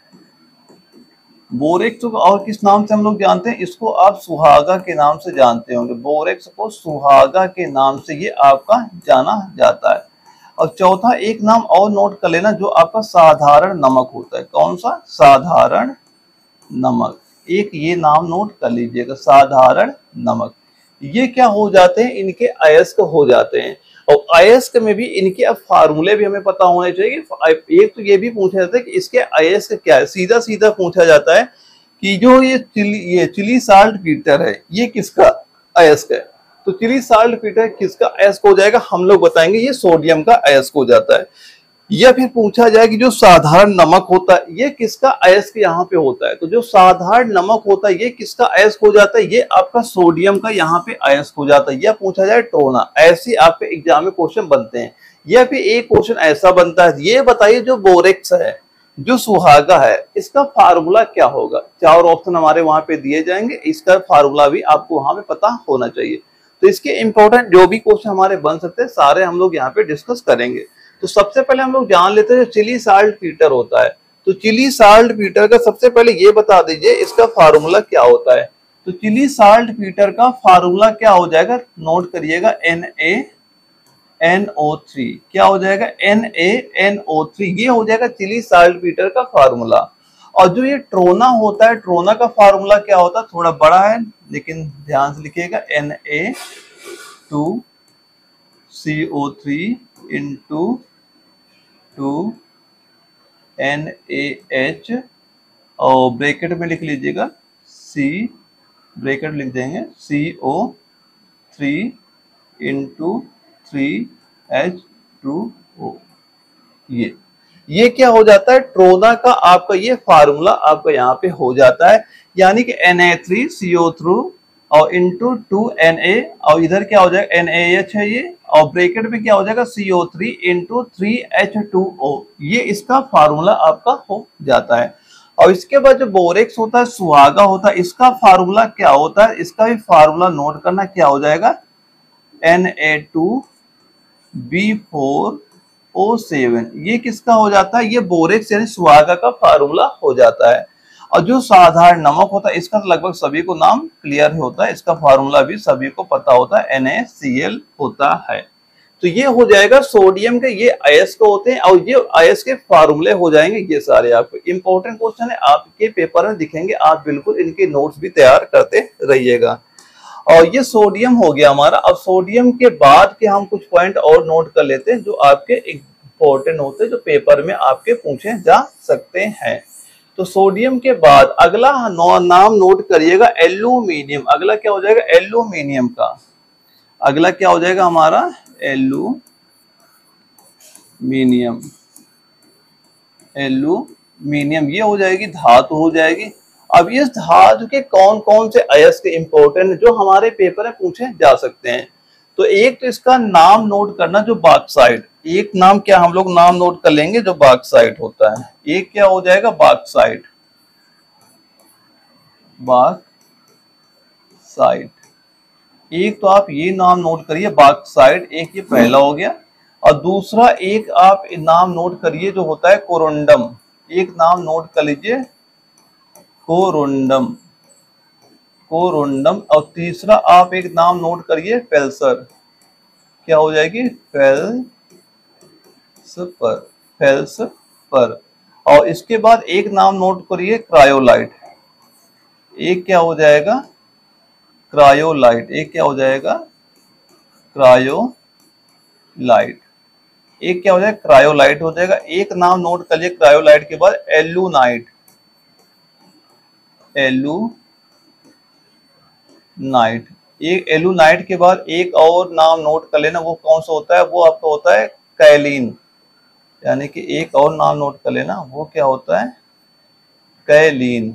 बोरेक्स को और किस नाम से हम लोग जानते हैं, इसको आप सुहागा के नाम से जानते होंगे। बोरेक्स को सुहागा के नाम से ये आपका जाना जाता है। और चौथा एक नाम और नोट कर लेना जो आपका साधारण नमक होता है। कौन सा, साधारण नमक। एक ये नाम नोट कर लीजिएगा, साधारण नमक। ये क्या हो जाते हैं, इनके अयस्क हो जाते हैं। और अयस्क में भी इनके अब फार्मूले भी हमें पता होने चाहिए। एक तो ये भी पूछा जाता है कि इसके अयस्क क्या है, सीधा सीधा पूछा जाता है कि जो ये चिली ये चिली साल्ट पीटर है ये किसका अयस्क है। तो चिली साल्ट पीटर किसका अयस्क हो जाएगा, हम लोग बताएंगे ये सोडियम का अयस्क हो जाता है। या फिर पूछा जाए कि जो साधारण नमक होता है ये किसका अयस्क यहाँ पे होता है। तो जो साधारण नमक होता है ये किसका अयस्क हो जाता है, ये आपका सोडियम का यहाँ पे अयस्क हो जाता है। या पूछा जाए ट्रोना, ऐसे आपके एग्जाम में क्वेश्चन बनते हैं। या फिर एक क्वेश्चन ऐसा बनता है, ये बताइए जो बोरेक्स है जो सुहागा है इसका फार्मूला क्या होगा? चार ऑप्शन हमारे वहां पे दिए जाएंगे, इसका फार्मूला भी आपको वहां पे पता होना चाहिए। तो इसके इंपॉर्टेंट जो भी क्वेश्चन हमारे बन सकते हैं सारे हम लोग यहाँ पे डिस्कस करेंगे। तो सबसे पहले हम लोग जान लेते हैं जो चिली साल्ट पीटर होता है। तो चिली साल्ट पीटर का सबसे पहले ये बता दीजिए इसका फार्मूला क्या होता है। तो चिली साल्ट पीटर का फार्मूला क्या हो जाएगा, नोट करिएगा, N A N O three. क्या हो जाएगा, N A N O three. ये हो जाएगा चिली साल्ट पीटर का फार्मूला। और जो ये ट्रोना होता है, ट्रोना का फार्मूला क्या होता है, थोड़ा बड़ा है लेकिन ध्यान से लिखिएगा, N A two C O three into two N A H, और ब्रैकेट में लिख लीजिएगा सी, ब्रैकेट लिख देंगे C O three into three H two O. ये ये क्या हो जाता है, ट्रोना का आपका ये फार्मूला आपका यहाँ पे हो जाता है। यानी कि N A three C O three और इंटू टू एन ए, और इधर क्या हो जाएगा एन ए एच है ये, और ब्रैकेट में क्या हो जाएगा C O three into three H two O. ये इसका फार्मूला आपका हो जाता है। और इसके बाद जो बोरेक्स होता है, सुहागा होता है, इसका फार्मूला क्या होता है, इसका भी फार्मूला नोट करना, क्या हो जाएगा, N A two B four O seven. ये किसका हो जाता है, ये बोरेक्स यानी सुहागा का फार्मूला हो जाता है। और जो साधारण नमक होता है इसका तो लगभग सभी को नाम क्लियर होता है, इसका फार्मूला भी सभी को पता होता है, एन ए सी एल होता है। तो ये हो जाएगा सोडियम के, ये अयस्क होते हैं, और ये अयस्क के फार्मूले हो जाएंगे ये सारे। आपको इंपॉर्टेंट क्वेश्चन है, आपके पेपर में दिखेंगे, आप बिल्कुल इनके नोट्स भी तैयार करते रहिएगा। और ये सोडियम हो गया हमारा। अब सोडियम के बाद के हम कुछ पॉइंट और नोट कर लेते हैं जो आपके इंपॉर्टेंट होते हैं, जो पेपर में आपके पूछे जा सकते हैं। तो सोडियम के बाद अगला नाम नोट करिएगा, एल्यूमिनियम। अगला क्या हो जाएगा, एल्यूमिनियम का अगला क्या हो जाएगा हमारा, एल्यूमिनियम। एल्यूमिनियम ये हो जाएगी धातु हो जाएगी। अब इस धातु के कौन कौन से अयस्क इंपॉर्टेंट जो हमारे पेपर में पूछे जा सकते हैं। तो एक तो इसका नाम नोट करना, जो बॉक्साइट, एक नाम क्या हम लोग नाम नोट कर लेंगे जो बॉक्साइट होता है। एक क्या हो जाएगा, बॉक्साइट, बॉक्साइट। एक तो आप ये नाम नोट करिए बॉक्साइट, एक ये पहला हो गया। और दूसरा एक आप नाम नोट करिए जो होता है कोरोंडम, एक नाम नोट कर लीजिए कोरोंडम, कोरोंडम। और तीसरा आप एक नाम नोट करिए फेल्सर। क्या हो जाएगी, फेल्सपर, फेल्सपर। और इसके बाद एक नाम नोट करिए क्रायोलाइट। एक क्या हो जाएगा, क्रायोलाइट। एक क्या हो जाएगा, क्रायोलाइट। एक क्या हो जाएगा, क्रायोलाइट हो जाएगा। एक नाम नोट करिए क्रायोलाइट के बाद एल्यूनाइट, एल्यूनाइट। एक एल्यूनाइट के बाद एक और नाम नोट कर लेना, वो कौन सा होता है, वो आपका होता है कैलीन। यानी कि एक और नाम नोट कर लेना, वो क्या होता है, कैलीन,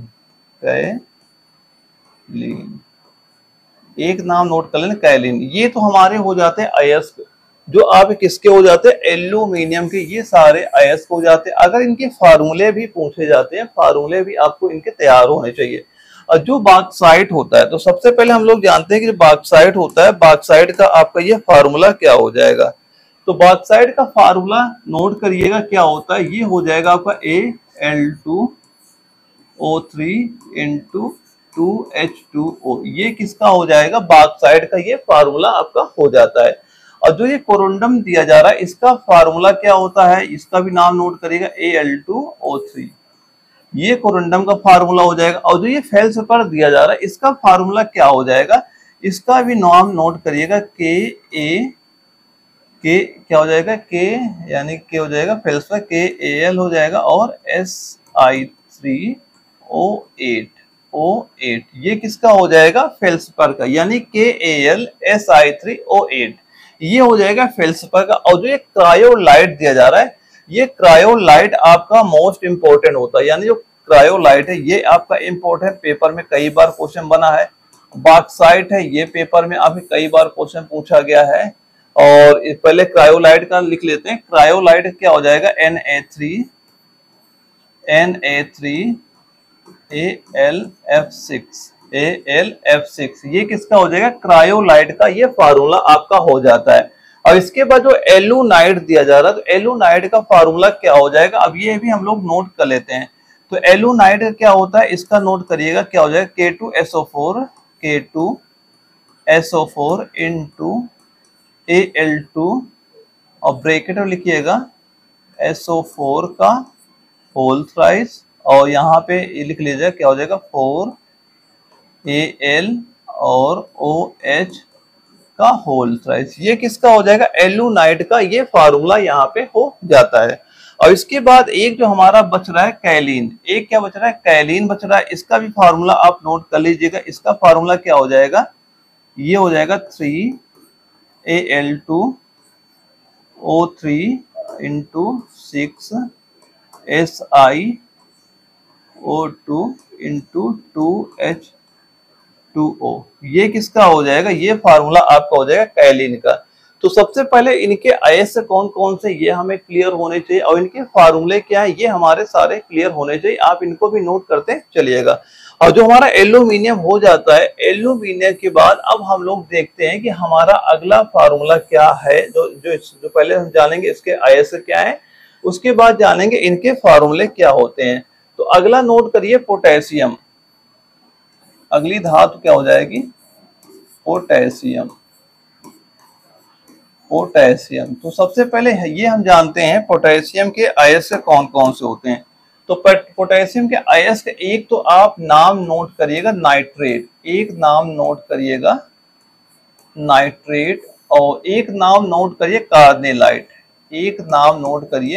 कैलीन। एक नाम नोट कर लेना कैलीन। ये तो हमारे हो जाते हैं अयस्क, जो आप किसके हो जाते हैं, एल्यूमिनियम के। ये सारे अयस्क हो जाते हैं। अगर इनके फार्मूले भी पूछे जाते हैं, फार्मूले भी आपको इनके तैयार होने चाहिए। और जो बॉक्साइट होता है, तो सबसे पहले हम लोग जानते हैं कि जो बॉक्साइट होता है, बॉक्साइट का आपका ये फार्मूला क्या हो जाएगा। तो बॉक्साइट का फार्मूला नोट करिएगा, क्या होता है, ये हो जाएगा आपका A L two O three into two H two O. ये किसका हो जाएगा, बॉक्साइट का ये फार्मूला आपका हो जाता है। और जो ये कोरोंडम दिया जा रहा है, इसका फार्मूला क्या होता है, इसका भी नाम नोट करिएगा, A L two O three. ये कोरोंडम का फार्मूला हो जाएगा। और जो ये फेल्सपर दिया जा रहा है, इसका फार्मूला क्या हो जाएगा, इसका भी नाम नोट करिएगा, के ए के क्या हो जाएगा, के यानी के हो जाएगा फेल्सपर, के ए एल हो जाएगा, और S I three O eight O eight. ये किसका हो जाएगा, फेल्सपर का, यानी K A L S I three O eight. ये हो जाएगा फेल्सपर का। और जो ये क्रायोलाइट दिया जा रहा है, ये क्रायोलाइट आपका मोस्ट इंपोर्टेंट होता है। यानी जो क्रायोलाइट है ये आपका इंपोर्टेंट, पेपर में कई बार क्वेश्चन बना है। बॉक्साइट है, ये पेपर में आपके कई बार क्वेश्चन पूछा गया है। और पहले क्रायोलाइट का लिख लेते हैं। क्रायोलाइट क्या हो जाएगा, N A three N A three A L F six A L F six ये किसका हो जाएगा, क्रायोलाइट का ये फार्मूला आपका हो जाता है। और इसके बाद जो एलुनाइड दिया जा रहा है, तो एलुनाइड का फार्मूला क्या हो जाएगा, अब ये भी हम लोग नोट कर लेते हैं। तो एलुनाइड क्या होता है, इसका नोट करिएगा, क्या हो जाएगा, K two S O four K two S O four into A L two और ब्रैकेट में लिखिएगा एस ओ फोर का होल थ्राइस और यहाँ पे लिख लीजिएगा क्या हो जाएगा, फोर ए एल और ओ एच का होल थ्राइस। ये किसका हो जाएगा, एलुनाइड का ये फार्मूला यहाँ पे हो जाता है। और इसके बाद एक जो हमारा बच रहा है कैलीन, एक क्या बच रहा है, कैलीन बच रहा है। इसका भी फार्मूला आप नोट कर लीजिएगा। इसका फार्मूला क्या हो जाएगा, ये हो जाएगा three A L two O three into six S I O two into two H two O. ये किसका हो जाएगा, ये फार्मूला आपका हो जाएगा कैलीन का। तो सबसे पहले इनके अयस्क कौन कौन से ये हमें क्लियर होने चाहिए और इनके फार्मूले क्या है ये हमारे सारे क्लियर होने चाहिए। आप इनको भी नोट करते चलिएगा। और जो हमारा एल्यूमिनियम हो जाता है, एल्यूमिनियम के बाद अब हम लोग देखते हैं कि हमारा अगला फार्मूला क्या है। जो जो जो पहले हम जानेंगे इसके अयस्क क्या है, उसके बाद जानेंगे इनके फार्मूले क्या होते हैं। तो अगला नोट करिए पोटेशियम। अगली धातु क्या हो जाएगी, पोटेशियम। पोटेशियम तो सबसे पहले ये हम जानते हैं पोटेशियम के अयस्क कौन कौन से होते हैं। तो पोटेशियम के अयस्क एक तो आप नाम नोट करिएगा नाइट्रेट, एक नाम नोट करिएगा नाइट्रेट और एक नाम नोट करिए कार्नेलाइट, एक नाम नोट करिए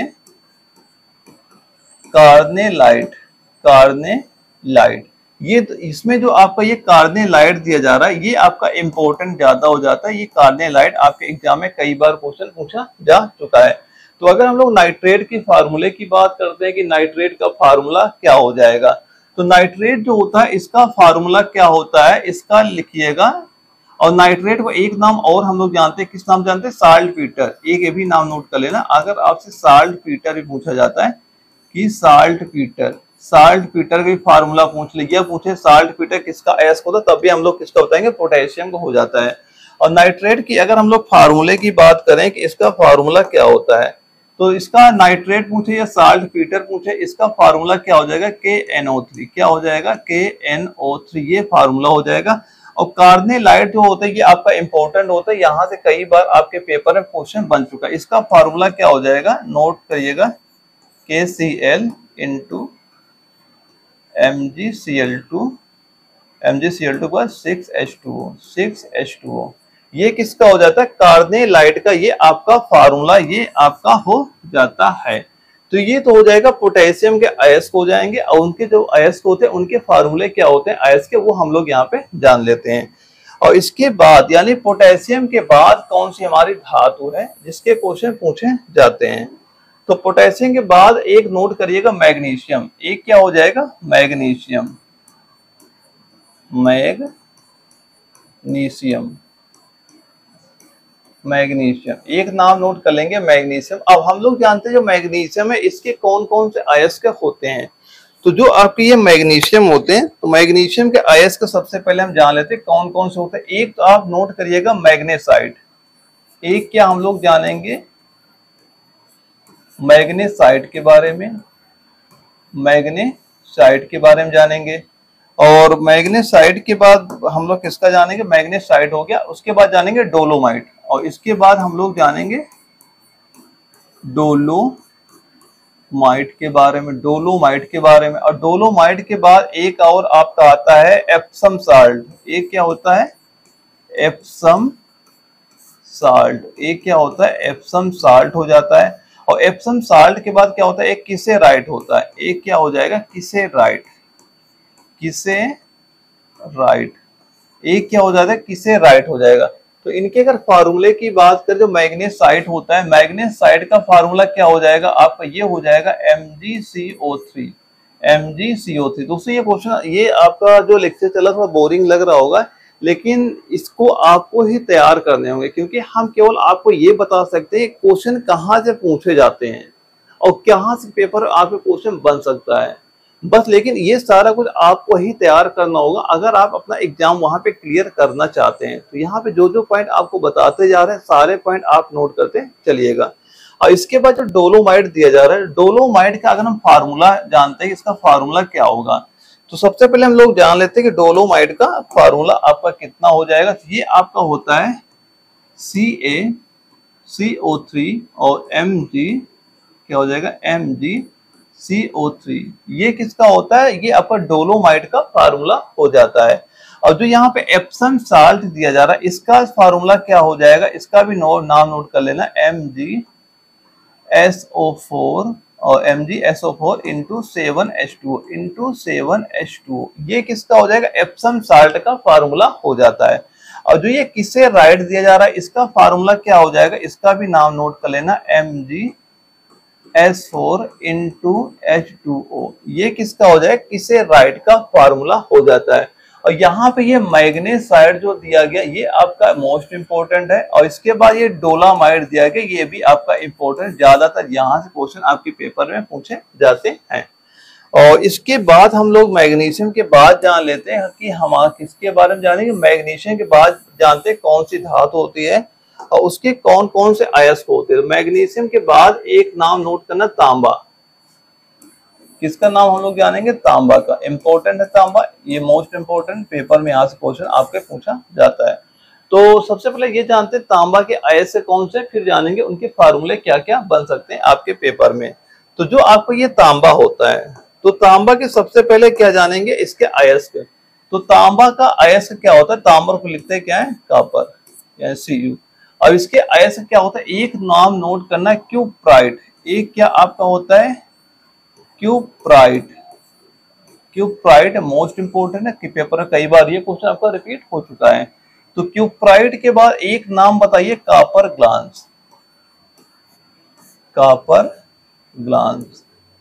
कार्नेलाइट कार्नेलाइट। ये तो इसमें जो आपका ये कार्नेलाइट दिया जा रहा है ये आपका इंपॉर्टेंट ज्यादा हो जाता है। ये कार्नेलाइट आपके एग्जाम में कई बार क्वेश्चन पूछा जा चुका है। तो अगर हम लोग नाइट्रेट की फार्मूले की बात करते हैं कि नाइट्रेट का फार्मूला क्या हो जाएगा, तो नाइट्रेट जो होता है इसका फार्मूला क्या होता है, इसका लिखिएगा। और नाइट्रेट को एक नाम और हम लोग जानते हैं, किस नाम जानते हैं, साल्ट पीटर। एक ये भी नाम नोट कर लेना। अगर आपसे साल्ट पीटर भी पूछा जाता है कि साल्ट पीटर साल्ट पीटर का फार्मूला पूछ लीजिए, पूछे साल्ट पीटर किसका अयस्क होता है, तब भी हम लोग किसका बताएंगे, पोटेशियम को हो जाता है। और नाइट्रेट की अगर हम लोग फार्मूले की बात करें कि इसका फार्मूला क्या होता है, तो इसका नाइट्रेट पूछे या साल्ट पीटर पूछे, इसका फार्मूला क्या हो जाएगा, के एन ओ थ्री। क्या हो जाएगा, के एन ओ थ्री ये फार्मूला हो जाएगा। और कार्नेलाइट जो होता है ये आपका इंपॉर्टेंट होता है, यहाँ से कई बार आपके पेपर में क्वेश्चन बन चुका है। इसका फार्मूला क्या हो जाएगा, नोट करिएगा, K C L into M G C L two M G C L two पर six H two O six H two O. ये किसका हो जाता है, कार्नेलाइट का ये आपका फार्मूला ये आपका हो जाता है। तो ये तो हो जाएगा पोटेशियम के अयस्क हो जाएंगे। और उनके जो अयस्क होते हैं उनके फार्मूले क्या होते हैं अयस्क के, वो हम लोग यहाँ पे जान लेते हैं। और इसके बाद यानी पोटेशियम के बाद कौन सी हमारी धातु है जिसके क्वेश्चन पूछे जाते हैं। तो पोटेशियम के बाद एक नोट करिएगा मैग्नीशियम। एक क्या हो जाएगा, मैग्नीशियम मैग्नीशियम मैग्नीशियम एक नाम नोट कर लेंगे मैग्नीशियम। अब हम लोग जानते हैं जो मैग्नीशियम है इसके कौन कौन से अयस्क होते हैं। तो जो आपके ये मैग्नीशियम होते हैं, तो मैग्नीशियम के अयस्क सबसे पहले हम जान लेते हैं कौन कौन से होते हैं। एक तो आप नोट करिएगा मैग्नेसाइट। एक क्या हम लोग जानेंगे, मैग्नेसाइट के बारे में मैग्नेसाइट के बारे में जानेंगे। और मैग्नेसाइट के बाद हम लोग किसका जानेंगे, मैग्नेसाइट हो गया। उसके बाद जानेंगे डोलोमाइट और इसके बाद हम लोग जानेंगे डोलोमाइट के बारे में डोलोमाइट के बारे में। और डोलोमाइट के बाद एक और आपका आता है एप्सम साल्ट। एक क्या होता है, एप्सम साल्ट। एक क्या होता है, एप्सम साल्ट हो जाता है। और एप्सम साल्ट के बाद क्या होता है, एक किसेराइट होता है। एक क्या हो जाएगा, किसेराइट किसेराइट एक क्या हो जाता है, किसेराइट हो जाएगा। तो इनके अगर फार्मूले की बात करें, जो मैग्नेसाइट होता है, मैग्नेसाइट का फार्मूला क्या हो जाएगा आपका, ये हो जाएगा M G C O three M G C O three. दोस्तों ये क्वेश्चन, ये आपका जो लेक्चर चला थोड़ा बोरिंग लग रहा होगा, लेकिन इसको आपको ही तैयार करने होंगे, क्योंकि हम केवल आपको ये बता सकते हैं क्वेश्चन कहाँ से पूछे जाते हैं। और कहाँ से पेपर आपके क्वेश्चन बन सकता है। बस लेकिन ये सारा कुछ आपको ही तैयार करना होगा अगर आप अपना एग्जाम वहां पे क्लियर करना चाहते हैं। तो यहाँ पे जो जो पॉइंट आपको बताते जा रहे हैं सारे पॉइंट आप नोट करते चलिएगा। और इसके बाद जो डोलोमाइट दिया जा रहा है, डोलोमाइट का अगर हम फार्मूला जानते हैं इसका फार्मूला क्या होगा, तो सबसे पहले हम लोग जान लेते हैं कि डोलोमाइट का फार्मूला आपका कितना हो जाएगा। तो ये आपका होता है C A C O three और एम जी क्या हो जाएगा M G C O three. ये किसका होता है, ये आपका डोलोमाइट का फार्मूला हो जाता है। और जो यहाँ पे एप्सम साल्ट दिया जा रहा है इसका फार्मूला क्या हो जाएगा, इसका भी नो, नाम नोट कर लेना, M G S O four और M G S O four into seven H two into seven H two. ये किसका हो जाएगा, एप्सम साल्ट का फार्मूला हो जाता है। और जो ये किससे राइट दिया जा रहा है इसका फार्मूला क्या हो जाएगा, इसका भी नाम नोट कर लेना, M G S four into H two O. ये किसका हो जाएगा, किसे राइट का फार्मूला हो जाता है। और यहाँ पे ये मैग्नेसाइड जो दिया गया ये आपका मोस्ट इंपोर्टेंट है। और इसके बाद ये डोलामाइड दिया गया ये भी आपका इंपोर्टेंट, ज्यादातर यहाँ से क्वेश्चन आपके पेपर में पूछे जाते हैं। और इसके बाद हम लोग मैग्नीशियम के बाद जान लेते हैं कि हम किसके बारे में जानेंगे, मैग्नीशियम के बाद जानते हैं कौन सी धातु होती है और उसके कौन कौन से अयस्क होते हैं। मैग्नीशियम के बाद एक नाम नोट करना, तांबा। किसका नाम हम लोग जानेंगे, तांबा का। इंपॉर्टेंट है तांबा, ये मोस्ट इंपॉर्टेंट, पेपर में यहाँ से क्वेश्चन आपके पूछा जाता है। तो सबसे पहले ये जानते हैं तांबा के अयस्क कौन से, फिर जानेंगे उनके फार्मूले क्या क्या बन सकते हैं आपके पेपर में। तो जो आपको ये तांबा होता है, तो तांबा के सबसे पहले क्या जानेंगे, इसके अयस्क। तो तांबा का अयस्क क्या होता है, तांबा को लिखते हैं क्या है, कॉपर यानी सी यू। और इसके अयस्क क्या होता है, एक नाम नोट करना है, क्यूप्राइट। एक क्या आपका होता है, क्यूप्राइट। क्यूप्राइट मोस्ट इंपोर्टेंट है कि पेपर में कई बार ये क्वेश्चन आपका रिपीट हो चुका है। तो क्यूप्राइट के बाद एक नाम बताइए, copper glance. Copper glance,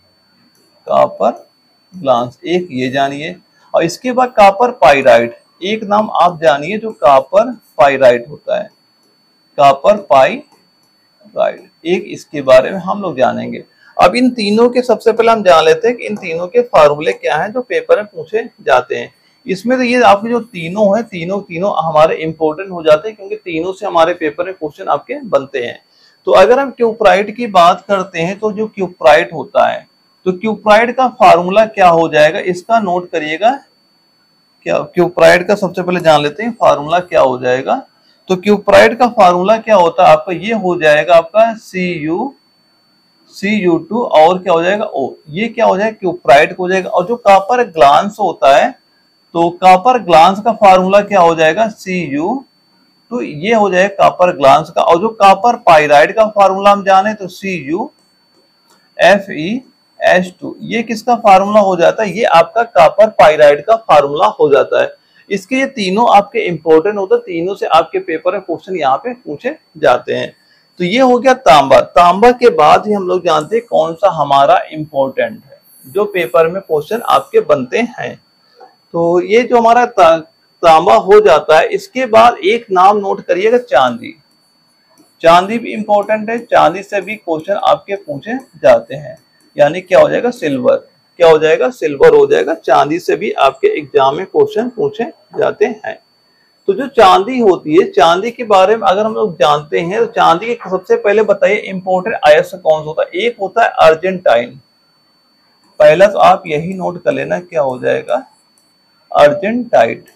copper glance एक ये जानिए। और इसके बाद कॉपर पाइराइट, एक नाम आप जानिए जो कॉपर पाइराइट होता है, कॉपर पाइराइट एक, इसके बारे में हम लोग जानेंगे। अब इन तीनों के सबसे पहले हम जान लेते हैं कि इन तीनों के फार्मूले क्या हैं जो पेपर में पूछे जाते हैं। इसमें तो ये आपके जो तीनों हैं, तीनों तीनों हमारे इंपॉर्टेंट हो जाते हैं क्योंकि तीनों से हमारे पेपर में क्वेश्चन आपके बनते हैं। तो अगर हम क्यूप्राइट की बात करते हैं तो जो क्यूप्राइट होता है, तो क्यूप्राइट का फार्मूला क्या हो जाएगा, इसका नोट करिएगा। क्या क्यूप्राइट का सबसे पहले जान लेते हैं फार्मूला क्या हो जाएगा। तो क्यूप्राइट का फार्मूला क्या होता है आपका, ये हो जाएगा आपका C U C U two और क्या हो जाएगा ओ। ये क्या हो जाएगा, क्यूप्राइट हो जाएगा। और जो कॉपर ग्लांस होता है, तो कॉपर ग्लांस का फार्मूला क्या हो जाएगा, सी यू टू, ये हो जाएगा कॉपर ग्लांस का। और जो कॉपर पाइराइड का फार्मूला हम जाने तो C U F E H two, ये किसका फार्मूला हो जाता है, ये आपका कॉपर पाइराइड का फार्मूला हो जाता है। इसके ये तीनों आपके इंपॉर्टेंट होते हैं, तीनों से आपके पेपर में क्वेश्चन यहाँ पे पूछे जाते हैं। तो ये हो गया तांबा। तांबा के बाद ही हम लोग जानते हैं कौन सा हमारा इंपॉर्टेंट है जो पेपर में क्वेश्चन आपके बनते हैं। तो ये जो हमारा ता, तांबा हो जाता है, इसके बाद एक नाम नोट करिएगा, चांदी। चांदी भी इंपॉर्टेंट है, चांदी से भी क्वेश्चन आपके पूछे जाते हैं, यानी क्या हो जाएगा, सिल्वर। क्या हो जाएगा, सिल्वर हो जाएगा। चांदी से भी आपके एग्जाम में क्वेश्चन पूछे जाते हैं। तो जो चांदी होती है, चांदी के बारे में अगर हम लोग जानते हैं तो चांदी के सबसे पहले बताइए इंपॉर्टेंट अयस्क कौन सा होता है। एक होता है अर्जेंटाइन, पहला तो आप यही नोट कर लेना, क्या हो जाएगा, अर्जेंटाइट।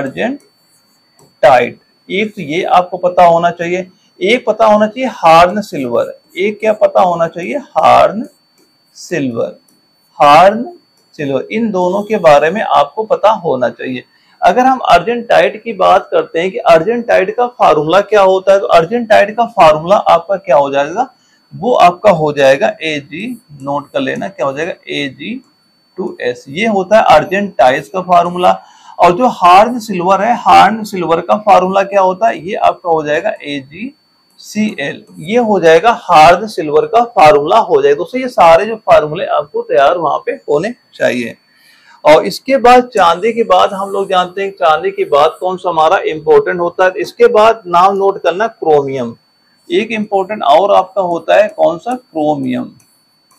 अर्जेंटाइट एक तो ये आपको पता होना चाहिए। एक पता होना चाहिए हार्न सिल्वर। एक क्या पता होना चाहिए, हार्न सिल्वर। हार्न सिल्वर, इन दोनों के बारे में आपको पता होना चाहिए। अगर हम अर्जेंटाइट की बात करते हैं कि अर्जेंटाइट का फार्मूला क्या होता है, तो अर्जेंटाइट का फार्मूला आपका क्या हो जाएगा, वो आपका हो जाएगा ए जी, नोट कर लेना, क्या हो जाएगा, ए जी टू एस। ये होता है अर्जेंटाइट का फार्मूला। और जो हार्न सिल्वर है, हार्न सिल्वर का फार्मूला क्या होता है, ये आपका हो जाएगा ए जी सी एल। ये हो जाएगा हार्न सिल्वर का फार्मूला हो जाएगा। दोस्तों ये सारे जो फार्मूले आपको तैयार वहां पे होने चाहिए। और इसके बाद चांदी के बाद हम लोग जानते हैं चांदी के बाद कौन सा हमारा इंपॉर्टेंट होता है। इसके बाद नाम नोट करना, क्रोमियम। एक इंपॉर्टेंट और आपका होता है कौन सा, क्रोमियम।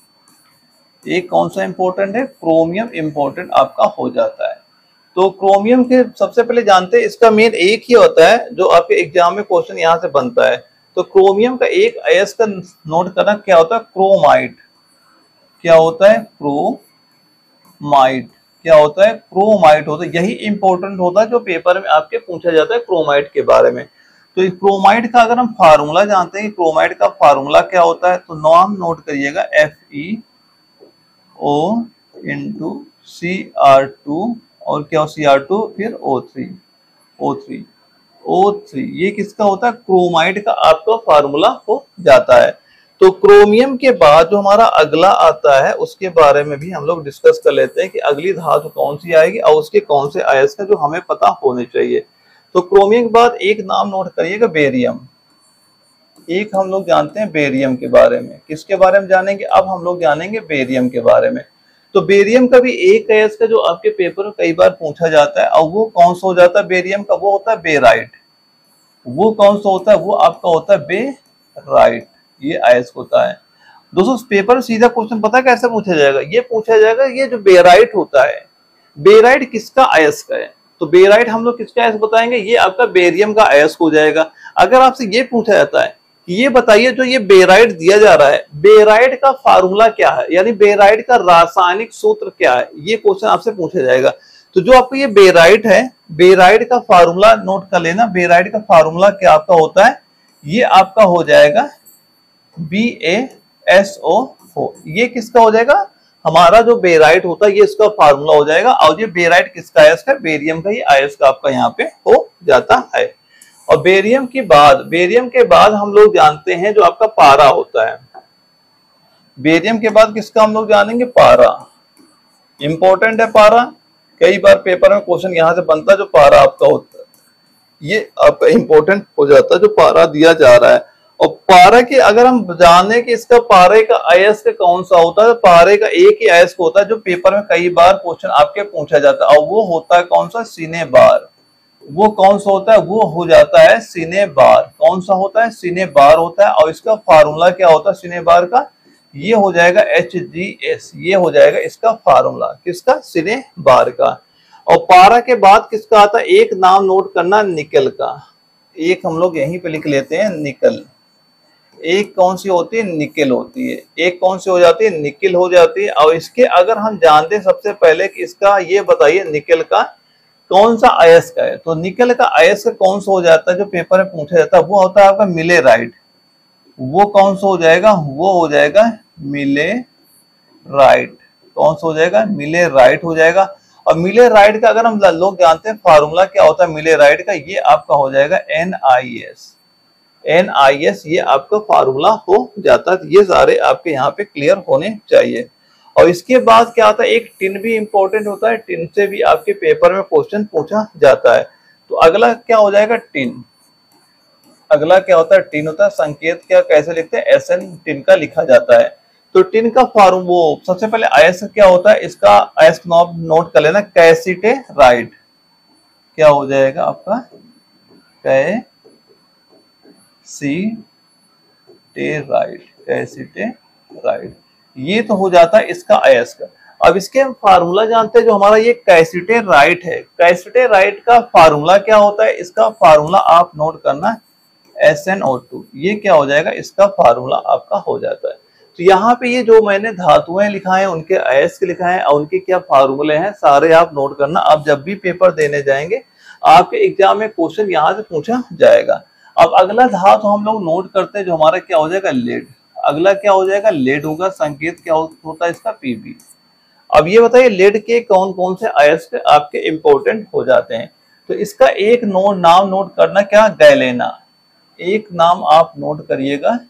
एक कौन सा इंपॉर्टेंट है, क्रोमियम इंपॉर्टेंट आपका हो जाता है। तो क्रोमियम के सबसे पहले जानते हैं, इसका मेन एक ही होता है जो आपके एग्जाम में क्वेश्चन यहाँ से बनता है। तो क्रोमियम का एक अयस्क नोट करना क्या होता है, क्रोमाइट। क्या होता है, क्रोमाइट। क्या होता है, क्रोमाइट होता है। यही इंपॉर्टेंट होता है जो पेपर में आपके पूछा जाता है क्रोमाइट के बारे में। तो इस क्रोमाइट का अगर हम फार्मूला जानते हैं, क्रोमाइट का फार्मूला क्या होता है, तो नाम नोट करिएगा, F E O into C R two और क्या सी आर टू फिर O three O three O three ये किसका होता है, क्रोमाइट का आपका फार्मूला हो जाता है। तो क्रोमियम के बाद जो हमारा अगला आता है उसके बारे में भी हम लोग डिस्कस कर लेते हैं कि अगली धातु कौन सी आएगी और उसके कौन से अयस्क जो हमें पता होने चाहिए। तो क्रोमियम के बाद एक नाम नोट करिएगा, बेरियम। एक हम लोग जानते हैं बेरियम के बारे में। किसके बारे में जानेंगे, अब हम लोग जानेंगे बेरियम के बारे में। तो बेरियम का भी एक अयस्क जो आपके पेपर में कई बार पूछा जाता है, और वो कौन सा हो जाता है बेरियम का, वो होता है बेराइट। वो कौन सा होता है, वो आपका होता है बेराइट, ये अयस्क होता है। दोस्तों पेपर सीधा क्वेश्चन पता है कैसे पूछा जाएगा, ये पूछा जाएगा ये जो बेराइट होता है, बेराइट किसका अयस्क है। तो बेराइट हम लोग किसका अयस्क बताएंगे, ये आपका बेरियम का अयस्क हो जाएगा। अगर आपसे ये पूछा जाता है कि ये बताइए जो ये बेराइट दिया जा रहा है, बेराइट का फार्मूला क्या है, यानी बेराइट का रासायनिक सूत्र क्या है, ये क्वेश्चन आपसे पूछा जाएगा। तो जो आपको ये बेराइट है, बेराइट का फार्मूला नोट कर लेना। बेराइट का फार्मूला क्या आपका होता है, ये आपका हो जाएगा B A S O four. ये किसका हो जाएगा, हमारा जो बेराइट होता है ये इसका फार्मूला हो जाएगा। और ये बेराइट किसका अयस्क है, बेरियम का ही अयस्क आपका यहाँ पे हो जाता है। और बेरियम के बाद बेरियम के बाद हम लोग जानते हैं जो आपका पारा होता है। बेरियम के बाद किसका हम लोग जानेंगे, पारा। इंपॉर्टेंट है पारा, कई बार पेपर में क्वेश्चन यहां से बनता है जो पारा आपका होता है, ये आपका इंपॉर्टेंट हो जाता है जो पारा दिया जा रहा है। और पारा के अगर हम जाने कि इसका पारे का अयस्क कौन सा होता है, तो पारे का एक ही अयस्क होता है जो पेपर में कई बार क्वेश्चन आपके पूछा जाता है, और वो होता है कौन सा, सिनेबार। वो कौन सा होता है, वो हो जाता है सिनेबार। कौन सा होता है, सिनेबार होता है। और इसका फार्मूला क्या होता है सिनेबार का, ये हो जाएगा एच जी एस। ये हो जाएगा इसका फार्मूला, किसका, सिनेबार का। और पारा के बाद किसका आता है, एक नाम नोट करना, निकल का। एक हम लोग यहीं पे लिख लेते हैं, निकल। एक कौन सी होती है, निकल होती है। एक कौन सी हो जाती है, निकल हो जाती है। और इसके अगर हम जानते हैं सबसे पहले कि इसका ये बताइए निकल का कौन सा अयस्क है, तो निकल का अयस्क कौन सा हो जाता है जो पेपर में पूछा जाता है, वो होता है आपका मिलेराइट। वो कौन सा हो जाएगा, वो हो जाएगा मिलेराइट। कौन सा हो जाएगा, मिलेराइट हो जाएगा। और मिलेराइट का अगर हम लोग जानते हैं फार्मूला क्या होता है मिलेराइट का, ये आपका हो जाएगा N I S. N I S ये आपका फार्मूला हो जाता है। ये सारे आपके यहाँ पे क्लियर होने चाहिए। और इसके बाद क्या आता है, एक टिन भी इंपॉर्टेंट होता है। टिन से भी आपके पेपर में क्वेश्चन पूछा जाता है। तो अगला क्या हो जाएगा, टिन। अगला क्या होता है, टिन होता है। संकेत क्या कैसे लिखते हैं, एस एन टिन का लिखा जाता है। तो टिन का फार्म वो सबसे पहले अयस्क क्या होता है, इसका अयस्क नोट कर लेना, कैसिटेराइट। क्या हो जाएगा आपका, कैसिटेराइट। कैसिटेराइट ये तो हो जाता है इसका अयस्क। अब इसके हम फार्मूला जानते हैं जो हमारा ये कैसिटेराइट है। कैसिटेराइट का फार्मूला क्या होता है, इसका फार्मूला आप नोट करना एस एन ओ टू। ये क्या हो जाएगा, इसका फार्मूला आपका हो जाता है। तो यहाँ पे ये जो मैंने धातुएं लिखा है उनके अयस्क लिखा है और उनके क्या फार्मूले हैं सारे आप नोट करना। आप जब भी पेपर देने जाएंगे आपके एग्जाम में क्वेश्चन यहाँ से पूछा जाएगा। अब अगला धातु हम लोग नोट करते हैं जो हमारा क्या हो जाएगा, लेड। अगला क्या हो जाएगा, लेड होगा। संकेत क्या होता है इसका, पीबी। अब ये बताइए लेड के कौन कौन से अयस्क आपके इंपॉर्टेंट हो जाते हैं। तो इसका एक नोट नाम नोट करना क्या, गैलेना। एक नाम आप नोट करिएगा,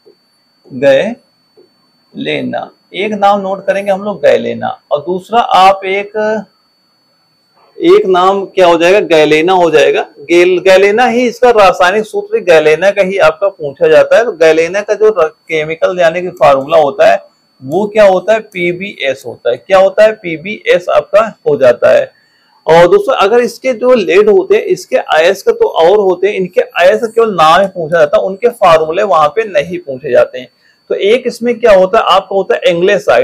गैलेना। एक नाम नोट करेंगे हम लोग, गैलेना। और दूसरा आप एक एक नाम क्या हो जाएगा, गैलेना हो जाएगा। गेल गैलेना ही इसका रासायनिक सूत्र गैलेना का ही आपका पूछा जाता है। तो गैलेना का जो केमिकल यानी कि फार्मूला होता है वो क्या होता है, पीबीएस होता है। क्या होता है, पीबीएस आपका हो जाता है। और दोस्तों अगर इसके जो लेड होते हैं इसके अयस्क तो और होते हैं, इनके अयस्क केवल नाम में पूछा जाता है, उनके फार्मूले वहां पे नहीं पूछे जाते हैं। तो एक इसमें क्या होता है आपका होता है एंग्लेसाइड।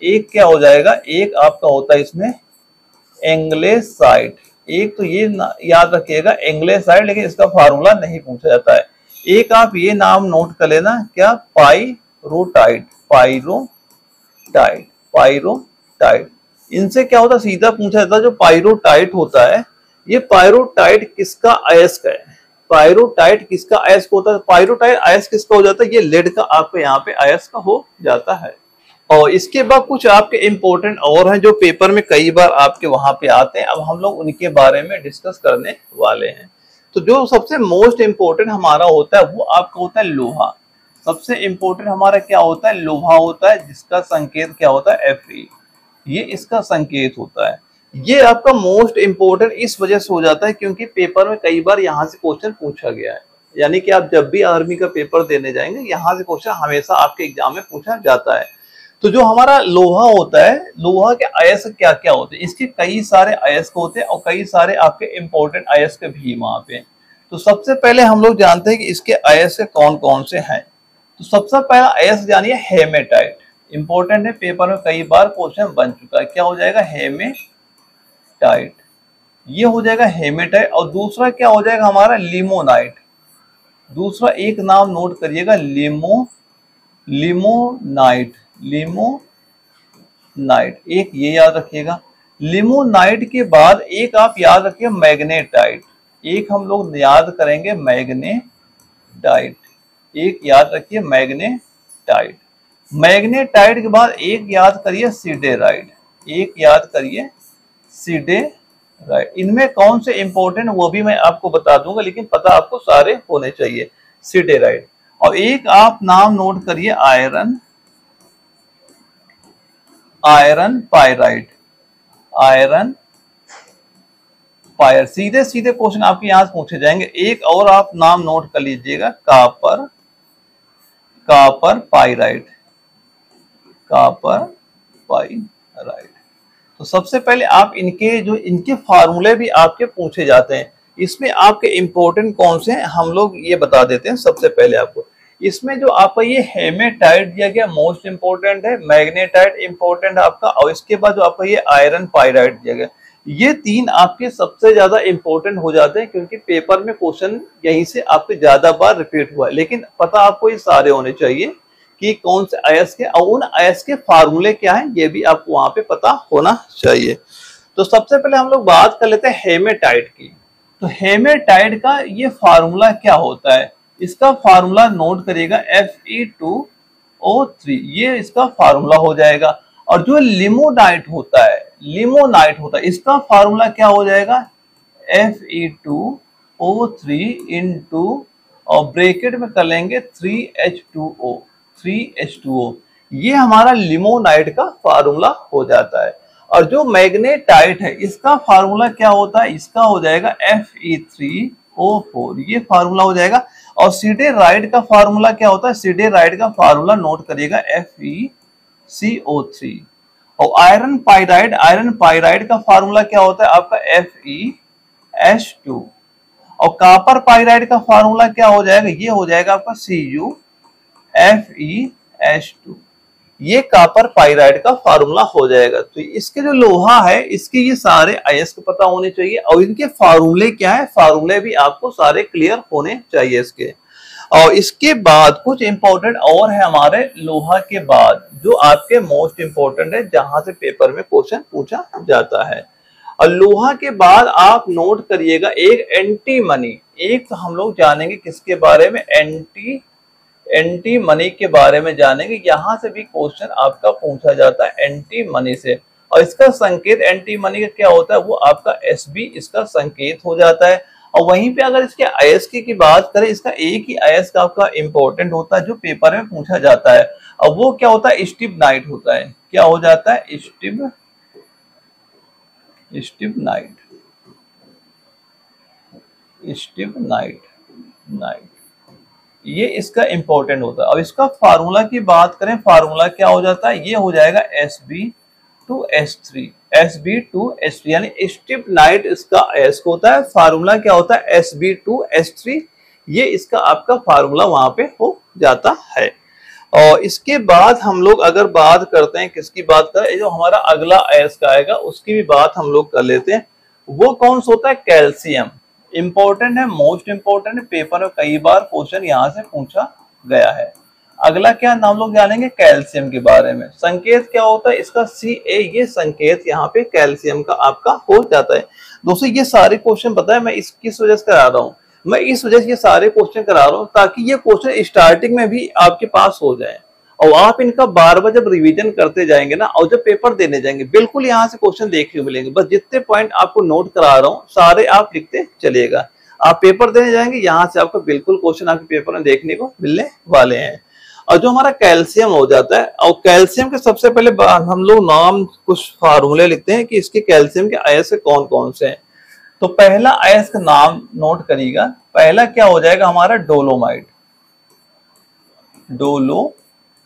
एक क्या हो जाएगा, एक आपका होता है इसमें एंग्लेसाइड। एक तो ये याद रखिएगा एंग्लेसाइड, लेकिन इसका फार्मूला नहीं पूछा जाता है। एक आप ये नाम नोट कर लेना, क्या, पाइरोटाइड, पाइरोटाइड, पाइरोटाइड। इनसे क्या होता है, सीधा पूछा जाता है जो पाइरोटाइड होता है, ये पाइरोटाइड किसका अयस्क है, पाइरोटाइड किसका अयस्क होता है, पाइरोटाइड अयस्क किसका हो जाता है, ये लेड का आपके यहाँ पे अयस्क हो जाता है। और इसके बाद कुछ आपके इंपॉर्टेंट और हैं जो पेपर में कई बार आपके वहां पे आते हैं, अब हम लोग उनके बारे में डिस्कस करने वाले हैं। तो जो सबसे मोस्ट इंपॉर्टेंट हमारा होता है वो आपका होता है लोहा। सबसे इंपॉर्टेंट हमारा क्या होता है, लोहा होता है, जिसका संकेत क्या होता है, एफ ई, ये इसका संकेत होता है। ये आपका मोस्ट इंपॉर्टेंट इस वजह से हो जाता है क्योंकि पेपर में कई बार यहाँ से क्वेश्चन पूछा गया है, यानी कि आप जब भी आर्मी का पेपर देने जाएंगे यहाँ से क्वेश्चन हमेशा आपके एग्जाम में पूछा जाता है। तो जो हमारा लोहा होता है, लोहा के अयस्क क्या क्या होते हैं, इसके कई सारे अयस्क होते हैं और कई सारे आपके इंपॉर्टेंट अयस्क भी वहां पे। तो सबसे पहले हम लोग जानते हैं कि इसके अयस्क कौन कौन से हैं। तो सबसे पहला अयस्क जानिए हेमेटाइट, इंपॉर्टेंट है, पेपर में कई बार क्वेश्चन बन चुका है। क्या हो जाएगा, हेमेटाइट, ये हो जाएगा हेमेटाइट। और दूसरा क्या हो जाएगा हमारा, लिमोनाइट। दूसरा एक नाम नोट करिएगा, लिमो लिमोनाइट, लिमोनाइट, एक ये याद रखिएगा। लिमोनाइट के बाद एक आप याद रखिए मैग्नेटाइट, एक हम लोग याद करेंगे मैग्नेटाइट, एक याद रखिए मैग्नेटाइट। मैग्नेटाइट के बाद एक याद करिए सिडेराइट, एक याद करिए सिडेराइट। इनमें कौन से इंपॉर्टेंट वो भी मैं आपको बता दूंगा, लेकिन पता आपको सारे होने चाहिए, सिडेराइट। और एक आप नाम नोट करिए iron, iron pyrite, iron pyre. सीधे सीधे क्वेश्चन आपके यहां से पूछे जाएंगे। एक और आप नाम नोट कर लीजिएगा, copper, copper pyrite, copper pyrite. तो सबसे पहले आप इनके जो इनके फार्मूले भी आपके पूछे जाते हैं। इसमें आपके इंपॉर्टेंट कौन से हैं हम लोग ये बता देते हैं। सबसे पहले आपको इसमें जो आपका ये हेमेटाइट दिया गया मोस्ट इंपोर्टेंट है, मैग्नेटाइट इंपोर्टेंट आपका, और इसके बाद जो आपका ये आयरन पाइराइट दिया गया, ये तीन आपके सबसे ज्यादा इंपॉर्टेंट हो जाते हैं क्योंकि पेपर में क्वेश्चन यहीं से आपके ज्यादा बार रिपीट हुआ है। लेकिन पता आपको ये सारे होने चाहिए कि कौन से अयस्क के और उन अयस्क के फार्मूले क्या है, ये भी आपको वहां पे पता होना चाहिए। तो सबसे पहले हम लोग बात कर लेते हैं हेमेटाइट की। तो हेमेटाइट का ये फार्मूला क्या होता है, इसका फार्मूला नोट करिएगा F E two O three, ये इसका फार्मूला हो जाएगा। और जो लिमोनाइट होता है, लिमोनाइट होता है, इसका फार्मूला क्या हो जाएगा, F E two O three into और ब्रैकेट में कर लेंगे three H two O, three H two O, ये हमारा लिमोनाइट का फार्मूला हो जाता है। और जो मैग्नेटाइट है इसका फार्मूला क्या होता है, इसका हो जाएगा F E three O four, ये फार्मूला हो जाएगा। और सिडेराइट का फार्मूला क्या होता है, सिडेराइट का फार्मूला नोट करिएगा F E C O three. और आयरन पाइराइड, आयरन पाइराइड का फार्मूला क्या होता है आपका एफ ई एच टू। और कापर पाइराइड का फार्मूला क्या हो जाएगा, ये हो जाएगा आपका C U F E H two, ये कापर पाइराइड का फार्मूला हो जाएगा। तो इसके जो लोहा है इसके ये सारे अयस्क पता होने चाहिए और इनके फार्मूले क्या है, फार्मूले भी आपको सारे क्लियर होने चाहिए इसके। और इसके बाद कुछ इंपॉर्टेंट और है हमारे लोहा के बाद जो आपके मोस्ट इंपॉर्टेंट है, जहां से पेपर में क्वेश्चन पूछा जाता है। और लोहा के बाद आप नोट करिएगा एक एंटी मनी, एक तो हम लोग जानेंगे किसके बारे में, एंटी एंटी मनी के बारे में जानेंगे। यहां से भी क्वेश्चन आपका पूछा जाता है एंटी मनी से। और इसका संकेत एंटी मनी का क्या होता है, वो आपका एस बी इसका संकेत हो जाता है। और वहीं पे अगर इसके अयस्क की बात करें, इसका एक ही अयस्क आपका इंपॉर्टेंट होता है जो पेपर में पूछा जाता है, और वो क्या होता है, स्टिबनाइट होता है। क्या हो जाता है, स्टिब स्टिबनाइट, स्टिबनाइट नाइट, ये इसका इंपॉर्टेंट होता है। अब इसका फार्मूला की बात करें, फार्मूला क्या हो जाता है, ये हो जाएगा S B two S three, S B two S three, यानी स्टिबनाइट इसका अयस्क होता है। फार्मूला क्या होता है, S B two S three, ये इसका आपका फार्मूला वहां पे हो जाता है। और इसके बाद हम लोग अगर बात करते हैं किसकी बात करें, जो हमारा अगला अयस्क आएगा उसकी भी बात हम लोग कर लेते हैं। वो कौन सा होता है? कैल्शियम। इंपॉर्टेंट है, मोस्ट इंपॉर्टेंट है, पेपर में कई बार क्वेश्चन यहाँ से पूछा गया है। अगला क्या हम लोग जानेंगे? कैल्शियम के बारे में। संकेत क्या होता है इसका? सी ए। ये संकेत यहाँ पे कैल्शियम का आपका हो जाता है। दोस्तों ये सारे क्वेश्चन पता है मैं इस किस वजह से करा रहा हूँ, मैं इस वजह से ये सारे क्वेश्चन करा रहा हूँ ताकि ये क्वेश्चन स्टार्टिंग में भी आपके पास हो जाए और आप इनका बार बार जब रिवीजन करते जाएंगे ना और जब पेपर देने जाएंगे बिल्कुल यहाँ से क्वेश्चन देखने को मिलेंगे। बस जितने पॉइंट आपको नोट करा रहा हूँ सारे आप लिखते चलिएगा। आप पेपर देने जाएंगे यहाँ से आपको बिल्कुल क्वेश्चन आपके पेपर में देखने को मिलने वाले हैं। और जो हमारा कैल्शियम हो जाता है, और कैल्शियम के सबसे पहले हम लोग नाम कुछ फार्मूले लिखते हैं कि इसके कैल्शियम के अयस्क कौन कौन से हैं। तो पहला अयस्क नाम नोट करिएगा। पहला क्या हो जाएगा हमारा? डोलोमाइट। डोलोमाइट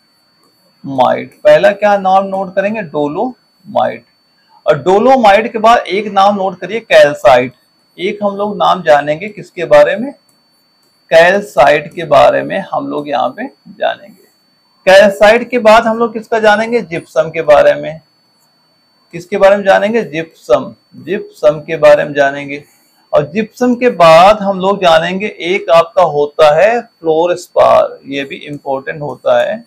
पहला क्या नाम नोट करेंगे? डोलोमाइट। और डोलोमाइट के बाद एक नाम नोट करिए, कैल्साइट। एक हम लोग नाम जानेंगे किसके बारे में? कैल्साइट के बारे में हम लोग यहाँ पे जानेंगे। कैल्साइट के बाद हम लोग किसका जानेंगे? जिप्सम के बारे में। किसके बारे में जानेंगे? जिप्सम। जिप्सम के बारे में जानेंगे। और जिप्सम के बाद हम लोग जानेंगे एक आपका होता है फ्लोरस्पार। ये भी इंपॉर्टेंट होता है,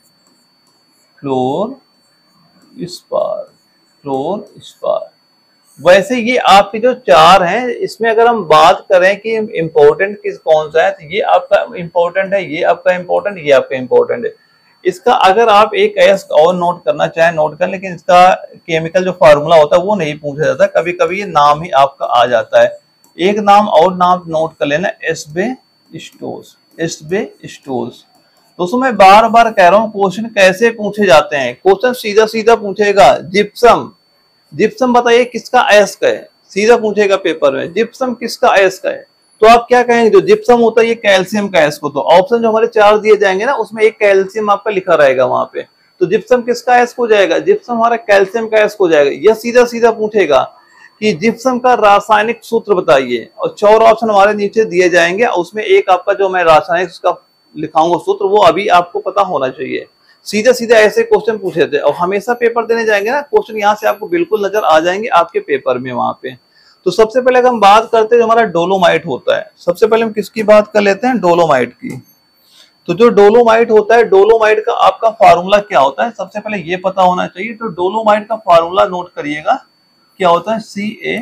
फ्लोरस्पार। फ्लोरस्पार। वैसे ये आपके जो चार हैं इसमें अगर हम बात करें कि इंपॉर्टेंट किस कौन सा है, तो ये आपका इंपॉर्टेंट है, ये आपका इंपॉर्टेंट, ये आपका इंपॉर्टेंट है। इसका अगर आप एक अयस्क और नोट करना चाहें नोट कर, लेकिन इसका केमिकल जो फार्मूला होता है वो नहीं पूछा जाता, कभी कभी ये नाम ही आपका आ जाता है। एक नाम और नाम नोट कर लेना, एस्बेस्टोस। एस्बेस्टोस। दोस्तों मैं बार बार कह रहा हूँ क्वेश्चन कैसे पूछे जाते हैं। क्वेश्चन सीधा सीधा पूछेगा, जिप्सम। जिप्सम बताइए किसका अयस्क है, सीधा पूछेगा पेपर में, जिप्सम किसका अयस्क है। तो आप क्या कहेंगे? जो जिप्सम होता है ये कैल्शियम का अयस्क होता है। ऑप्शन जो हमारे चार दिए जाएंगे ना उसमें एक कैल्शियम आपका लिखा रहेगा वहां पे, तो जिप्सम किसका अयस्क हो जाएगा? जिप्सम हमारा कैल्शियम का अयस्क हो जाएगा। यह सीधा सीधा पूछेगा कि जिप्सम का रासायनिक सूत्र बताइए, और चार ऑप्शन हमारे नीचे दिए जाएंगे, उसमें एक आपका जो मैं रासायनिक का लिखाऊंगा सूत्र वो अभी आपको पता होना चाहिए। सीधे सीधे ऐसे क्वेश्चन पूछे थे और हमेशा पेपर देने जाएंगे ना क्वेश्चन यहाँ से आपको बिल्कुल नजर आ जाएंगे आपके पेपर में वहां पे। तो सबसे पहले अगर हम बात करते हैं जो हमारा डोलोमाइट होता है, सबसे पहले हम किसकी बात कर लेते हैं? डोलोमाइट की। तो जो डोलोमाइट होता है, डोलोमाइट का आपका फार्मूला क्या होता है सबसे पहले ये पता होना चाहिए। तो डोलोमाइट का फार्मूला नोट करिएगा, क्या होता है? C A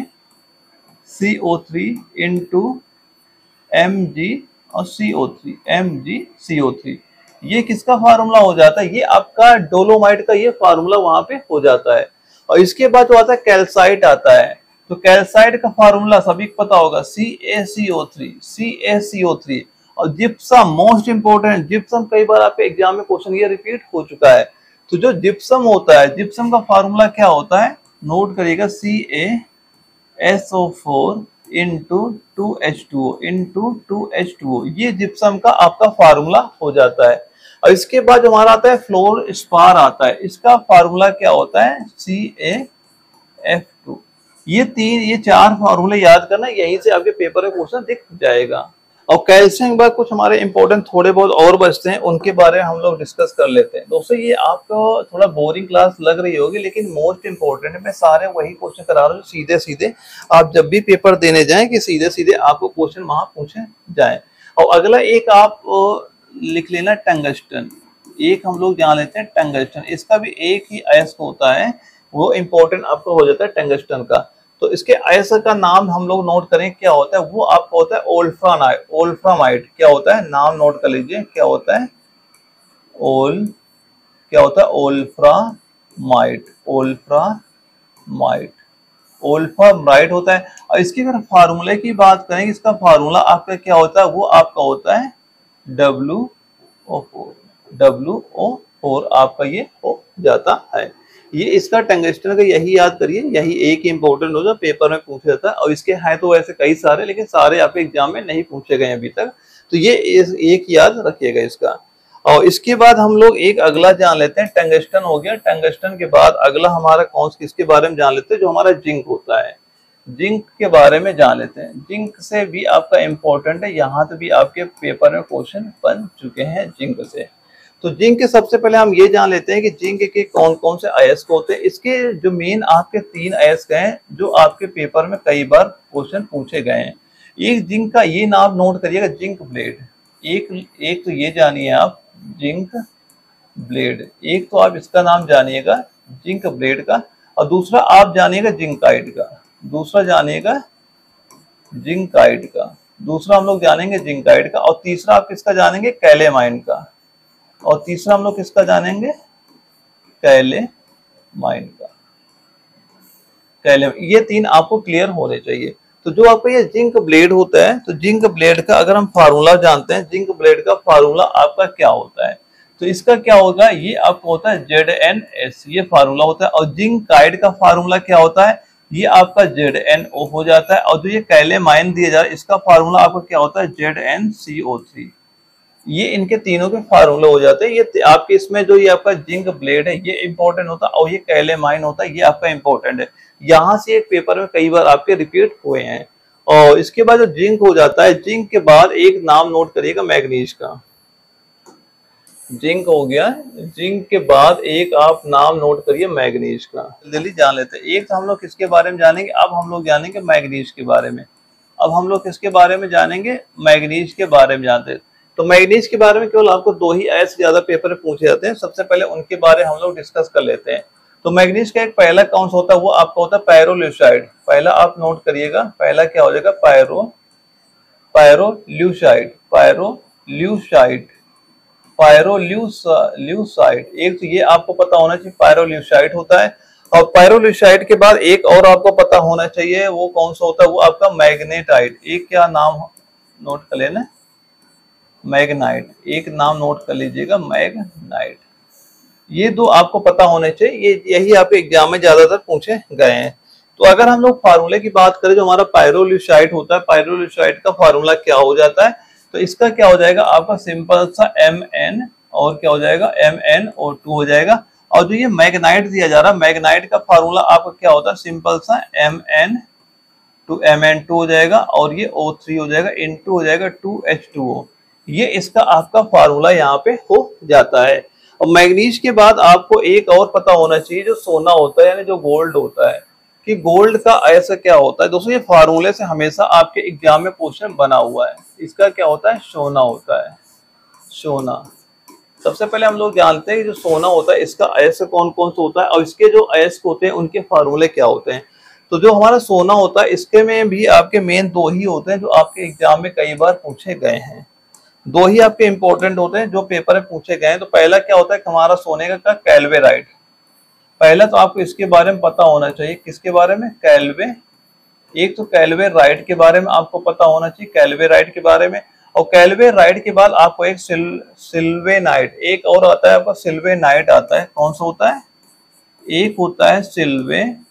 C O three into M G और C O three, M G C O three. ये किसका फार्मूला हो जाता है? ये आपका डोलोमाइट का ये फार्मूला वहां पे हो जाता है। और इसके बाद जो आता है कैल्साइट आता है। तो कैल्साइट का फार्मूला सभी को पता होगा, C A C O three, C A C O three. और जिप्सम मोस्ट इंपोर्टेंट, जिप्सम कई बार आपके एग्जाम में क्वेश्चन ये रिपीट हो चुका है। तो जो जिप्सम होता है, जिप्सम का फार्मूला क्या होता है? नोट करिएगा, C A S O four into two H two O into two H two O. ये जिप्सम का आपका फार्मूला हो जाता है। और इसके बाद जो हमारा आता है फ्लोरस्पार आता है, इसका फार्मूला क्या होता है? C A F two. ये तीन ये चार फार्मूले याद करना, यहीं से आपके पेपर में क्वेश्चन दिख जाएगा। और कैल्शियम के बाद कुछ हमारे इंपॉर्टेंट थोड़े बहुत और बचते हैं, उनके बारे में हम लोग डिस्कस कर लेते हैं। दोस्तों ये आपको थोड़ा बोरिंग क्लास लग रही होगी, लेकिन मोस्ट इंपॉर्टेंट है। मैं सारे वही क्वेश्चन करा रहा हूँ सीधे सीधे आप जब भी पेपर देने जाएं कि सीधे सीधे आपको क्वेश्चन वहां पूछे जाए। और अगला एक आप लिख लेना, टंगस्टन। एक हम लोग जान लेते हैं टंगस्टन। इसका भी एक ही अयस्क होता है, वो इंपॉर्टेंट आपको हो जाता है टंगस्टन का। तो इसके अयस्क का नाम हम लोग नोट करें क्या होता है? वो आपका होता है ओल्फ्रामाइट। ओल्फ्रामाइट क्या होता है? नाम नोट कर लीजिए, क्या होता है? ओल क्या होता है? ओल्फ्रामाइट। ओल्फ्रामाइट ओल्फ्रामाइट होता है। और इसके अगर फार्मूले की बात करें, इसका फार्मूला आपका क्या होता है? वो आपका होता है W O four. W O four आपका ये हो जाता है। ये इसका टंगस्टन का यही याद करिए, यही एक इंपॉर्टेंट हो जो पेपर में पूछा जाता है। और इसके हैं तो वैसे कई सारे, लेकिन सारे आपके एग्जाम में नहीं पूछे गए अभी तक, तो ये एक याद रखिएगा इसका। और इसके बाद हम लोग एक अगला जान लेते हैं, टंगस्टन हो गया। टंगस्टन के बाद अगला हमारा कौन किसके बारे में जान लेते हैं? जो हमारा जिंक होता है, जिंक के बारे में जान लेते हैं। जिंक से भी आपका इंपॉर्टेंट है, यहाँ से भी आपके पेपर में क्वेश्चन बन चुके हैं जिंक से। तो जिंक के सबसे पहले हम ये जान लेते हैं कि जिंक के कौन कौन से अयस्क होते हैं। इसके जो मेन आपके तीन अयस्क हैं जो आपके पेपर में कई बार क्वेश्चन पूछे गए हैं। एक जिंक का ये नाम नोट करिएगा, जिंक ब्लेड। एक एक तो ये जानिए आप जिंक ब्लेड, एक तो आप इसका नाम जानिएगा जिंक ब्लेड का, और दूसरा आप जानिएगा जिंकाइड का, दूसरा जानिएगा जिंकाइड का, दूसरा हम लोग जानेंगे जिंकाइड का, और तीसरा आप किसका जानेंगे, कैलेमाइन का, और तीसरा हम लोग किसका जानेंगे, कैलेमाइन का। कैले ये तीन आपको क्लियर होने चाहिए। तो जो आपका ये जिंक ब्लेड होता है, तो जिंक ब्लेड का अगर हम फार्मूला जानते हैं, जिंक ब्लेड का फार्मूला आपका क्या होता है, तो इसका क्या होगा, ये आपको होता है जेड एन एस, ये फार्मूला होता है। और जिंकाइड का फार्मूला क्या होता है, ये आपका जेड एन ओ हो जाता है। और जो ये कैलेमाइन दिया जा रहा है, इसका फार्मूला आपका क्या होता है, Z N C O three. ये इनके तीनों के फार्मूला हो जाते हैं। ये आपके इसमें जो ये आपका जिंक ब्लेड है ये इंपॉर्टेंट होता है, और ये कैलेमाइन होता है ये आपका इंपॉर्टेंट है। यहाँ से एक पेपर में कई बार आपके रिपीट हुए हैं। और इसके बाद जो जिंक हो जाता है, जिंक के बाद एक नाम नोट करिएगा मैग्नीज का। जिंक हो गया, जिंक के बाद एक आप नाम नोट करिए मैग्नीज का। जल्दी जान लेते हैं। एक तो हम लोग किसके बारे में जानेंगे, अब हम लोग जानेंगे मैग्नीज के बारे में। अब हम लोग किसके बारे में जानेंगे, मैग्नीज के बारे में जानते हैं। तो मैग्नीज के बारे में केवल आपको दो ही अयस्क ज्यादा पेपर में पूछे जाते हैं। सबसे पहले उनके बारे में हम लोग डिस्कस कर लेते हैं। तो मैग्नीज का एक पहला कौन सा होता है, वो आपका होता है पायरोल्यूसाइड। पहला आप नोट करिएगा, पहला क्या हो जाएगा, पायरो पायरोल्यूसाइड पायरोल्यूसाइड पायरोल्यूसाइड। एक तो ये आपको पता होना चाहिए पायरोल्यूसाइड होता है। और पायरोल्यूसाइड के बाद एक और आपको पता होना चाहिए, वो कौन सा होता है, वो आपका मैग्नेटाइट। एक क्या नाम नोट कर लेना, मैग्नाइट। एक नाम नोट कर लीजिएगा, मैग्नाइट। ये दो आपको पता होने चाहिए, ये यही आपके एग्जाम में ज्यादातर पूछे गए हैं। तो अगर हम लोग फार्मूले की बात करें, जो हमारा पायरोल्यूसाइड होता है, पायरोल्यूसाइड का फार्मूला क्या हो जाता है, तो इसका क्या हो जाएगा आपका सिंपल सा एम एन, और क्या हो जाएगा एम एन ओ टू हो जाएगा। और जो ये मैग्नाइट दिया जा रहा है, मैग्नाइट का फार्मूला आपका क्या होता है, सिंपल सा M N two M N two हो जाएगा, और ये ओ थ्री हो जाएगा, इन टू हो जाएगा टू एच टू ओ। ये इसका आपका फार्मूला यहाँ पे हो जाता है। और मैग्नीज के बाद आपको एक और पता होना चाहिए, जो सोना होता है यानी जो गोल्ड होता है, कि गोल्ड का अयस्क क्या होता है। दोस्तों ये फार्मूले से हमेशा आपके एग्जाम में क्वेश्चन बना हुआ है। इसका क्या होता है, सोना होता है, सोना। सबसे पहले हम लोग जानते हैं कि जो सोना होता है इसका अयस्क कौन कौन सा होता है, और इसके जो अयस्क होते हैं उनके फार्मूले क्या होते हैं। तो जो हमारा सोना होता है, इसके में भी आपके मेन दो ही होते हैं जो आपके एग्जाम में कई बार पूछे गए हैं। दो ही आपके इंपॉर्टेंट होते हैं जो पेपर में पूछे गए हैं। तो पहला क्या होता है हमारा सोने का, कैल्वेराइट। पहला तो आपको इसके बारे में पता होना चाहिए, किसके बारे में, कैल्वे। एक तो कैल्वेराइट के बारे में आपको पता होना चाहिए, कैल्वेराइट के बारे में। और कैल्वेराइट के बाद आपको एक सिल, सिल्वेनाइट, एक और आता है आपका सिल्वेनाइट आता है। कौन सा होता है, एक होता है सिल्वेनाइट,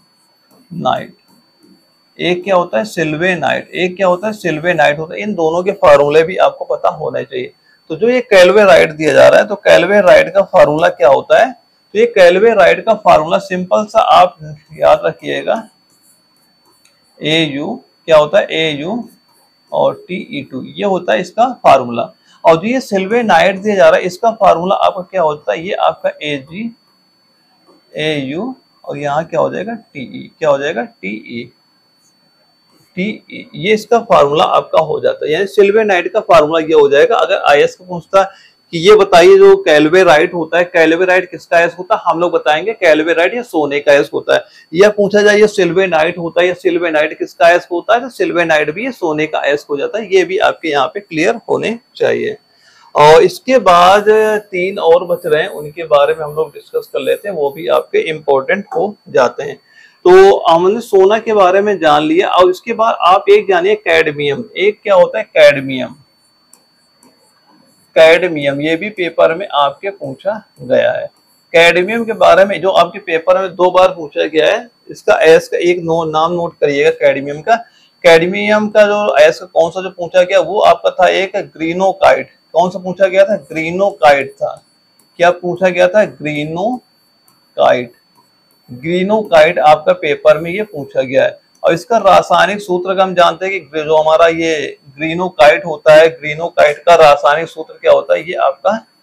एक क्या होता है सिल्वेनाइट, एक क्या होता है सिल्वेनाइट होता है। इन दोनों के फार्मूले भी आपको पता होने चाहिए। तो जो ये कैल्वेराइट दिया जा रहा है, तो कैल्वेराइट का फार्मूला क्या होता है, तो ये कैल्वेराइट का फार्मूला सिंपल सा आप याद रखिएगा, ए यू क्या होता है, ए यू और टी ई टू, ये होता है इसका फार्मूला। और जो ये सिल्वेनाइट दिया जा रहा है, इसका फार्मूला आपका क्या होता है, ये आपका ए जी ए यू और यहाँ क्या हो जाएगा टीई, क्या हो जाएगा टीई टी, ये इसका फार्मूला आपका हो जाता है। यानी सिल्वेनाइट का फार्मूला ये हो जाएगा। अगर आईएएस को पूछता है कि ये बताइए जो कैल्वेराइट होता है, कैल्वेराइट किसका अयस्क होता है, हम लोग बताएंगे कैल्वेराइट या सोने का अयस्क होता है। या पूछा जाए ये सिल्वेनाइट होता है या सिल्वेनाइट किसका अयस्क होता है, तो सिल्वेनाइट भी ये सोने का अयस्क हो जाता है। ये भी आपके यहाँ पे क्लियर होने चाहिए। और इसके बाद तीन और बच रहे हैं, उनके बारे में हम लोग डिस्कस कर लेते हैं, वो भी आपके इम्पोर्टेंट हो जाते हैं। तो हमने सोना के बारे में जान लिया। और इसके बाद आप एक जानिए कैडमियम। एक क्या होता है कैडमियम, कैडमियम ये भी पेपर में आपके पूछा गया है। कैडमियम के बारे में जो आपके पेपर में दो बार पूछा गया है, इसका अयस्क एक नो, नाम नोट करिएगा कैडमियम का। कैडमियम का जो अयस्क कौन सा जो पूछा गया वो आपका था एक ग्रीनोकाइट। कौन सा पूछा गया था, ग्रीनोकाइट था। क्या पूछा गया था, ग्रीनोकाइट। ग्रीनोकाइट आपका पेपर में ये पूछा गया है। और इसका रासायनिक सूत्र का हम जानते हैं कि जो हमारा ये ग्रीनोकाइट होता है, ग्रीनोकाइट का रासायनिक सूत्र क्या होता है, ये आपका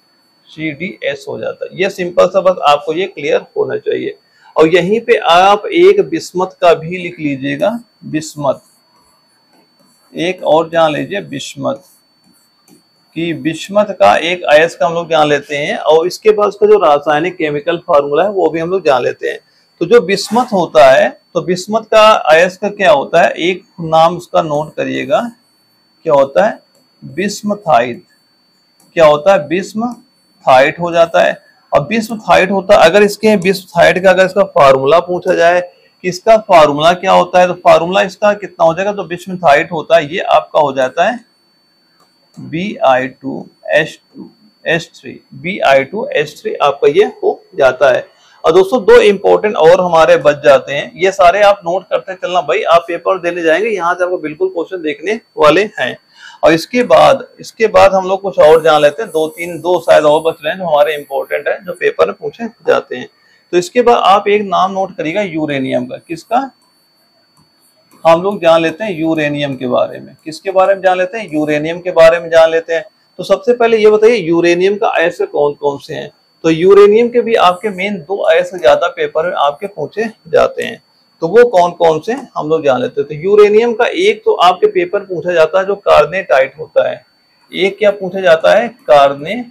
सी डी एस हो जाता है। ये सिंपल सा, बस आपको ये क्लियर होना चाहिए। और यहीं पे आप एक बिस्मत का भी लिख लीजिएगा, बिस्मत। एक और जान लीजिए बिस्मत, कि बिस्मत का एक अयस्क का हम लोग जान लेते हैं, और इसके बाद उसका जो रासायनिक केमिकल फार्मूला है वो भी हम लोग जान लेते हैं। तो जो बिस्मत होता है, तो बिस्मत का अयस्क क्या होता है, एक नाम उसका नोट करिएगा, क्या होता है, बिस्मथाइड। क्या होता है, बिस्मथाइड हो जाता है। और बिस्मथाइड होता है, अगर इसके बिस्मथाइड का अगर इसका फार्मूला पूछा जाए कि इसका फार्मूला क्या होता है, तो फार्मूला इसका कितना हो जाएगा, तो बिस्मथाइड होता है, ये आपका हो जाता है B I two H two H three, B I two H three आपका ये हो जाता है। और दोस्तों दो इंपॉर्टेंट और हमारे बच जाते हैं, ये सारे आप नोट करते चलना भाई, आप पेपर देने जाएंगे यहाँ से आपको बिल्कुल क्वेश्चन देखने वाले हैं। और इसके बाद इसके बाद हम लोग कुछ और जान लेते हैं, दो तीन दो शायद और बच रहे हैं जो हमारे इंपॉर्टेंट है, जो पेपर में पूछे जाते हैं। तो इसके बाद आप एक नाम नोट करिएगा यूरेनियम का। किसका, हम लोग जान लेते हैं यूरेनियम के बारे में। किसके बारे में जान लेते हैं, यूरेनियम के बारे में जान लेते हैं। तो सबसे पहले ये बताइए यूरेनियम का अयस्क कौन कौन से हैं। तो यूरेनियम के भी आपके मेन दो अयस्क ज्यादा पेपर में आपके पूछे जाते हैं, तो वो कौन कौन से हम लोग जान लेते हैं। तो यूरेनियम का एक तो आपके पेपर पूछा जाता है जो कार्नेटाइट होता है, एक क्या पूछा जाता है, कार्नेटाइट।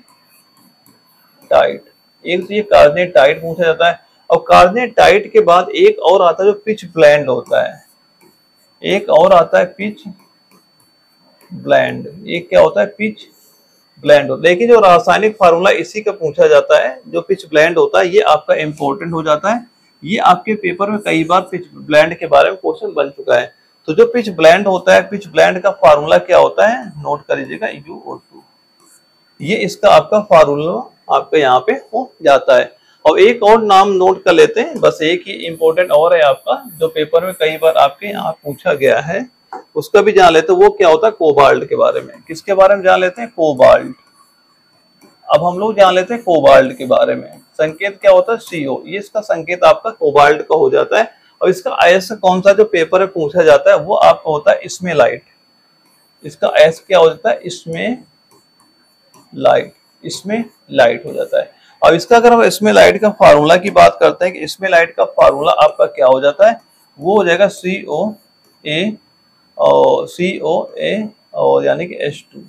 एक तो ये कार्नेटाइट पूछा जाता है। और कार्नेटाइट के बाद एक और आता है जो पिच ब्लेंड होता है, एक और आता है पिच ब्लेंड। एक क्या होता है, पिच ब्लेंड होता है। लेकिन जो रासायनिक फार्मूला इसी का पूछा जाता है, जो पिच ब्लेंड होता है, ये आपका इंपॉर्टेंट हो जाता है। ये आपके पेपर में कई बार पिच ब्लेंड के बारे में क्वेश्चन बन चुका है। तो जो पिच ब्लेंड होता है, पिच ब्लेंड का फार्मूला क्या होता है, नोट कर लीजिएगा यू ओ टू। ये इसका आपका फार्मूला आपका यहाँ पे हो जाता है। और एक और नाम नोट कर लेते हैं, बस एक ही इंपॉर्टेंट और है आपका, जो पेपर में कई बार आपके यहाँ पूछा गया है, उसका भी जान लेते हैं। वो क्या होता है, कोबाल्ट के बारे में। किसके बारे में जान लेते हैं, कोबाल्ट। अब हम लोग जान लेते हैं कोबाल्ट के बारे में। संकेत क्या होता है, सीओ। ये इसका संकेत आपका कोबाल्ट का हो जाता है। और इसका अयस्क कौन सा जो पेपर में पूछा जाता है, वो आपका होता है इस्मेलाइट। इसका अयस्क क्या हो जाता है, इसमें लाइट, इसमें लाइट हो जाता है। अब इसका अगर हम इसमें लाइट का फार्मूला की बात करते हैं कि इसमें लाइट का फार्मूला आपका क्या हो जाता है, वो हो जाएगा सी ओ ए और सी ओ ए और यानी कि H two,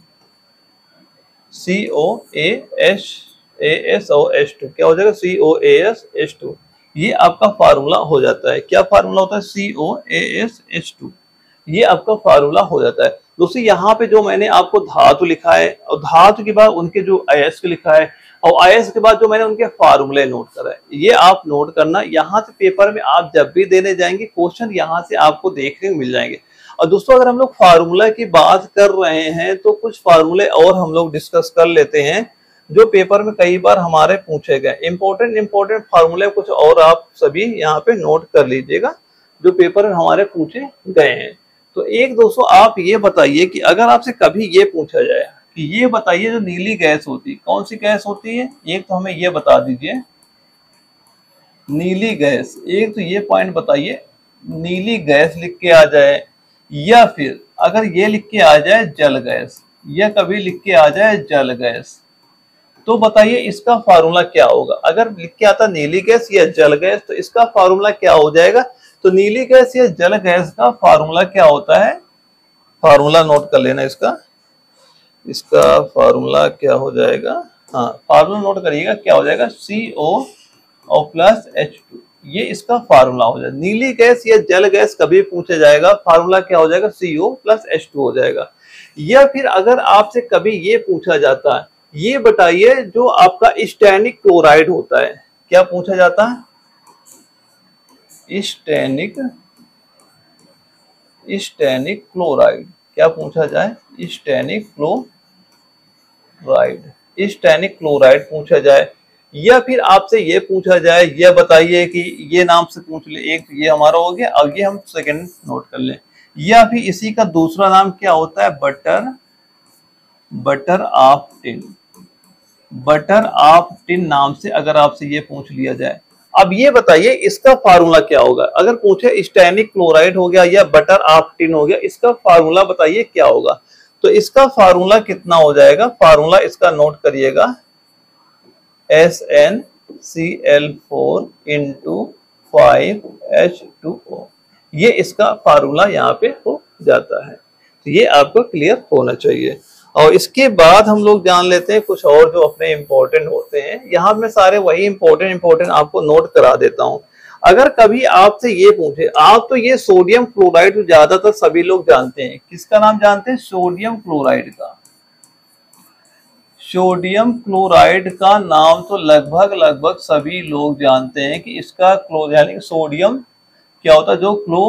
C O A H A S और एच टू क्या हो जाएगा, C O A S H two. ये आपका फार्मूला हो जाता है। क्या फार्मूला होता है, C O A S H two. ये आपका फार्मूला हो जाता है। दोस्तों यहाँ पे जो मैंने आपको धातु लिखा है, और धातु के बाद उनके जो अयस्क लिखा है, और अयस्क के बाद जो मैंने उनके फार्मूले नोट करा है, ये आप नोट करना। यहाँ से पेपर में आप जब भी देने जाएंगे क्वेश्चन यहाँ से आपको देखने को मिल जाएंगे। और दोस्तों अगर हम लोग फार्मूला की बात कर रहे हैं, तो कुछ फार्मूले और हम लोग डिस्कस कर लेते हैं जो पेपर में कई बार हमारे पूछे गए। इंपॉर्टेंट इंपॉर्टेंट फार्मूले कुछ और आप सभी यहाँ पे नोट कर लीजिएगा जो पेपर में हमारे पूछे गए हैं। तो एक दोस्तों आप ये बताइए कि अगर आपसे कभी ये पूछा जाए कि ये बताइए जो नीली गैस होती है, कौन सी गैस होती है, एक तो हमें ये बता दीजिए नीली गैस। एक तो ये पॉइंट बताइए, नीली गैस लिख के आ जाए, या फिर अगर ये लिख के आ जाए जल गैस, या कभी लिख के आ जाए जल गैस, तो बताइए इसका फार्मूला क्या होगा। अगर लिख के आता नीली गैस या जल गैस, तो इसका फार्मूला क्या हो जाएगा। तो नीली गैस या जल गैस का फार्मूला क्या होता है, फार्मूला नोट कर लेना इसका। इसका फार्मूला क्या हो जाएगा, हाँ फार्मूला नोट करिएगा, क्या हो जाएगा, सी ओ और प्लस एच टू। ये इसका फार्मूला हो जाएगा। नीली गैस या जल गैस कभी पूछा जाएगा, फार्मूला क्या हो जाएगा, C O plus H two हो जाएगा। या फिर अगर आपसे कभी ये पूछा जाता है, ये बताइए जो आपका स्टैनिक क्लोराइड होता है, क्या पूछा जाता है, स्टैनिक स्टैनिक क्लोराइड। क्या पूछा जाए, स्टैनिक क्लोराइड, स्टैनिक क्लोराइड पूछा जाए। या फिर आपसे ये पूछा जाए, ये बताइए कि ये नाम से पूछ ले, एक ये हमारा हो गया, आगे हम सेकंड नोट कर लें। या फिर इसी का दूसरा नाम क्या होता है, butter butter of tin, butter of tin नाम से अगर आपसे ये पूछ लिया जाए। अब ये बताइए इसका फार्मूला क्या होगा। अगर पूछे स्टैनिक क्लोराइड हो गया या बटर ऑफ टिन हो गया, इसका फार्मूला बताइए क्या होगा। तो इसका फार्मूला कितना हो जाएगा, फार्मूला इसका नोट करिएगा, S N C L four into five H two O, ये इसका फार्मूला यहाँ पे हो जाता है। तो ये आपको क्लियर होना चाहिए। और इसके बाद हम लोग जान लेते हैं कुछ और जो अपने इंपॉर्टेंट होते हैं। यहाँ मैं सारे वही इंपॉर्टेंट इंपॉर्टेंट आपको नोट करा देता हूँ। अगर कभी आपसे ये पूछे, आप तो ये सोडियम क्लोराइड ज्यादातर सभी लोग जानते हैं, किसका नाम जानते हैं? सोडियम क्लोराइड का। सोडियम क्लोराइड का नाम तो लगभग लगभग सभी लोग जानते हैं कि इसका क्लो यानी सोडियम क्या होता है, जो क्लो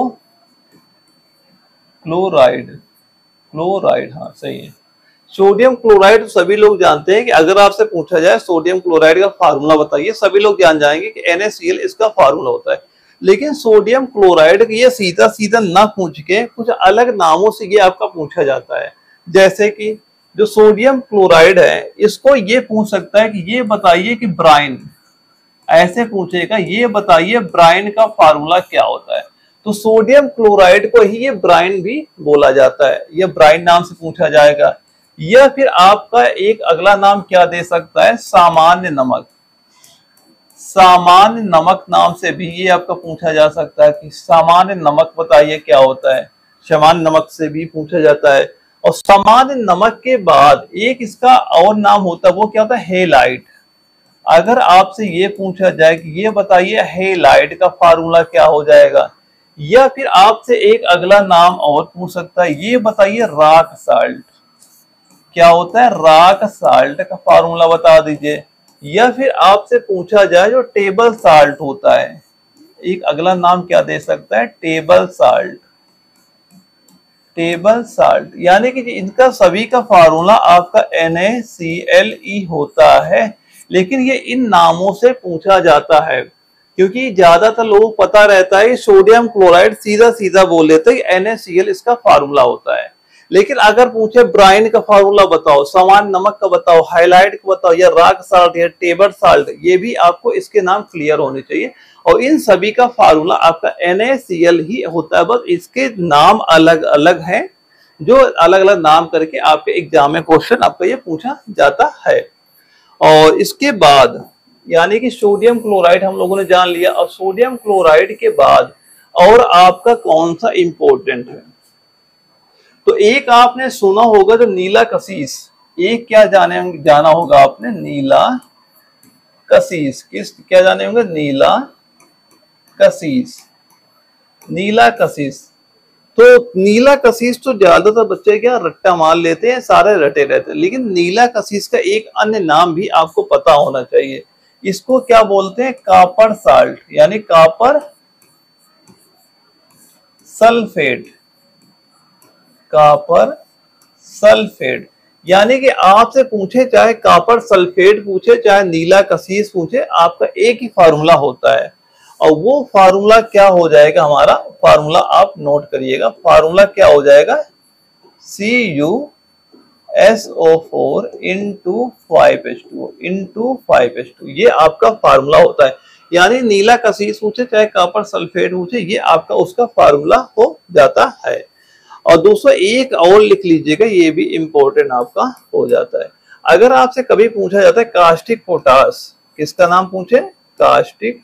क्लोराइड क्लोराइड हाँ सही है, सोडियम क्लोराइड सभी लोग जानते हैं कि अगर आपसे पूछा जाए सोडियम क्लोराइड का फार्मूला बताइए, सभी लोग जान जाएंगे कि एन ए सी एल इसका फार्मूला होता है। लेकिन सोडियम क्लोराइड ये सीधा सीधा ना पूछ के कुछ अलग नामों से ये आपका पूछा जाता है। जैसे कि जो सोडियम क्लोराइड है इसको ये पूछ सकता है कि ये बताइए कि ब्राइन, ऐसे पूछेगा ये बताइए ब्राइन का फार्मूला क्या होता है। तो सोडियम क्लोराइड को ही ये ब्राइन भी बोला जाता है, ये ब्राइन नाम से पूछा जाएगा। या फिर आपका एक अगला नाम क्या दे सकता है, सामान्य नमक। सामान्य नमक नाम से भी ये आपका पूछा जा सकता है कि सामान्य नमक बताइए क्या होता है, सामान्य नमक से भी पूछा जाता है। और सामान्य नमक के बाद एक इसका और नाम होता है, वो क्या होता है, हेलाइट। अगर आपसे ये पूछा जाए कि ये बताइए हेलाइट का फार्मूला क्या हो जाएगा, या फिर आपसे एक अगला नाम और पूछ सकता है, ये बताइए रॉक साल्ट क्या होता है, रॉक साल्ट का फार्मूला बता दीजिए। या फिर आपसे पूछा जाए जो टेबल साल्ट होता है, एक अगला नाम क्या दे सकता है, टेबल साल्ट। टेबल साल्ट यानी कि इनका सभी का फार्मूला आपका N A C L E होता है। लेकिन ये इन नामों से पूछा जाता है क्योंकि ज्यादातर लोगों को पता रहता है सोडियम क्लोराइड सीधा सीधा बोल लेते हैं एन ए सी एल इसका फार्मूला होता है। लेकिन अगर पूछे ब्राइन का फार्मूला बताओ, सामान्य नमक का बताओ, हाइलाइट का बताओ, या रॉक साल्ट या टेबल साल्ट, ये भी आपको इसके नाम क्लियर होने चाहिए। और इन सभी का फार्मूला आपका एन ए सी एल ही होता है, बस इसके नाम अलग अलग हैं जो अलग अलग नाम करके आपके एग्जाम में क्वेश्चन आपका ये पूछा जाता है। और इसके बाद यानी कि सोडियम क्लोराइड हम लोगों ने जान लिया। और सोडियम क्लोराइड के बाद और आपका कौन सा इंपॉर्टेंट है, तो एक आपने सुना होगा जो नीला कसीस, एक क्या जाने जाना होगा आपने, नीला कसीस। किस क्या जाने होंगे, नीला कसीस। नीला कसीस तो नीला कसीस तो ज्यादातर बच्चे क्या रट्टा मार लेते हैं, सारे रटे रहते हैं। लेकिन नीला कसीस का एक अन्य नाम भी आपको पता होना चाहिए, इसको क्या बोलते हैं, कॉपर साल्ट यानी कॉपर सल्फेट। कॉपर सल्फेट यानी कि आपसे पूछे चाहे कॉपर सल्फेट पूछे चाहे नीला कसीस पूछे, आपका एक ही फार्मूला होता है। और वो फार्मूला क्या हो जाएगा, हमारा फार्मूला आप नोट करिएगा, फार्मूला क्या हो जाएगा, C U S O four into five H two into five H two, ये आपका फार्मूला होता है। यानी नीला कसीस पूछे चाहे कॉपर सल्फेट पूछे, ये आपका उसका फार्मूला हो जाता है। और दोस्तों एक और लिख लीजिएगा, ये भी इंपॉर्टेंट आपका हो जाता है। अगर आपसे कभी पूछा जाता है कास्टिक पोटास, किसका नाम पूछे, कास्टिक,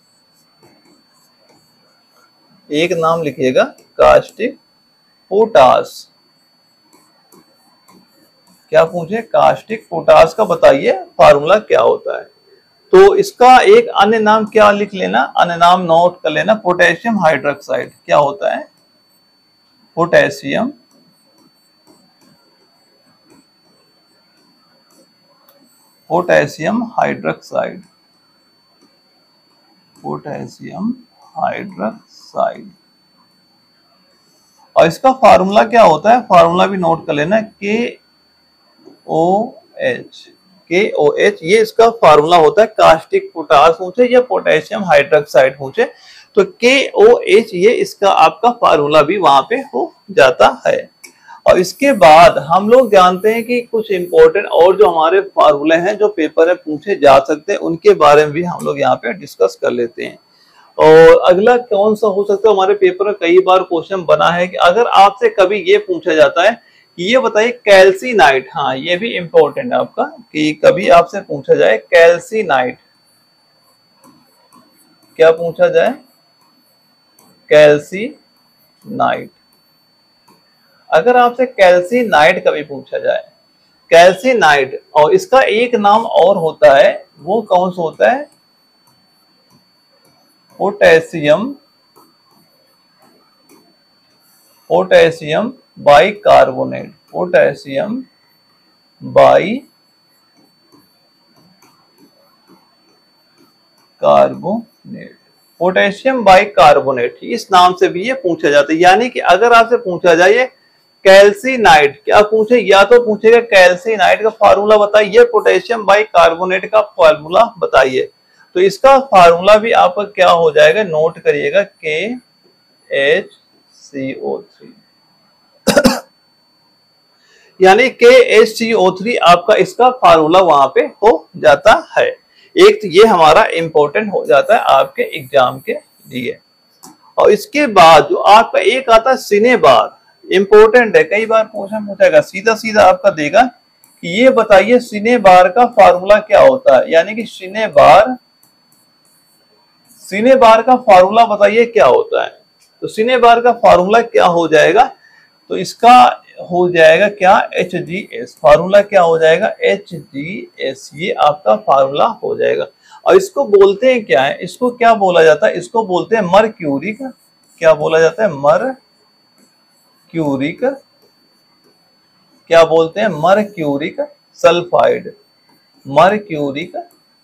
एक नाम लिखिएगा कास्टिक पोटास। क्या पूछे, कास्टिक पोटास का बताइए फार्मूला क्या होता है। तो इसका एक अन्य नाम क्या लिख लेना, अन्य नाम नोट कर लेना, पोटेशियम हाइड्रोक्साइड। क्या होता है, potassium potassium hydroxide potassium hydroxide. और इसका फार्मूला क्या होता है, फार्मूला भी नोट कर लेना, के ओ एच के ओ एच, ये इसका फार्मूला होता है। कास्टिक पोटास पूछे या पोटेशियम हाइड्रोक्साइड पूछे तो के ओ एच, ये इसका आपका फार्मूला भी वहां पे हो जाता है। और इसके बाद हम लोग जानते हैं कि कुछ इंपॉर्टेंट और जो हमारे फार्मूले हैं जो पेपर में पूछे जा सकते हैं, उनके बारे में भी हम लोग यहाँ पे डिस्कस कर लेते हैं। और अगला कौन सा हो सकता है, हमारे पेपर में कई बार क्वेश्चन बना है कि अगर आपसे कभी ये पूछा जाता है ये बताइए कैल्सीनाइट, हाँ ये भी इंपॉर्टेंट है आपका कि कभी आपसे पूछा जाए कैल्सीनाइट, क्या पूछा जाए, कैल्सीनाइट। अगर आपसे कैल्सीनाइट कभी पूछा जाए, कैल्सीनाइट, और इसका एक नाम और होता है, वो कौन सा होता है, potassium, potassium bicarbonate, potassium bicarbonate, potassium bicarbonate, इस नाम से भी ये पूछा जाता है। यानी कि अगर आपसे पूछा जाए कैल्सीनाइट, क्या पूछे, या तो पूछेगा कैल्सीनाइट का फार्मूला बताइए, पोटेशियम बाइकार्बोनेट का फार्मूला बताइए। तो इसका फार्मूला भी आपका क्या हो जाएगा, नोट करिएगा, के एच सी ओ थ्री, यानी के एच सी ओ थ्री आपका इसका फार्मूला वहां पे हो जाता है। एक तो ये हमारा इंपॉर्टेंट हो जाता है आपके एग्जाम के लिए। और इसके बाद जो आपका एक आता है सिनेबार, इंपॉर्टेंट है, कई बार क्वेश्चन पूछेगा, सीधा सीधा आपका देगा कि ये बताइए सिनेबार का फार्मूला क्या होता है। यानी कि सिनेबार, सिनेबार का फार्मूला बताइए क्या होता है। तो सिनेबार का फार्मूला क्या हो जाएगा, तो इसका हो जाएगा क्या, एच जी एस, फार्मूला क्या हो जाएगा, एच जी एस, ये आपका फार्मूला हो जाएगा। और इसको बोलते हैं क्या है, इसको क्या बोला जाता है, इसको बोलते हैं मरक्यूरिक, क्या बोला जाता है, मरक्यूरिक, क्या बोलते हैं, मरक्यूरिक सल्फाइड, मरक्यूरिक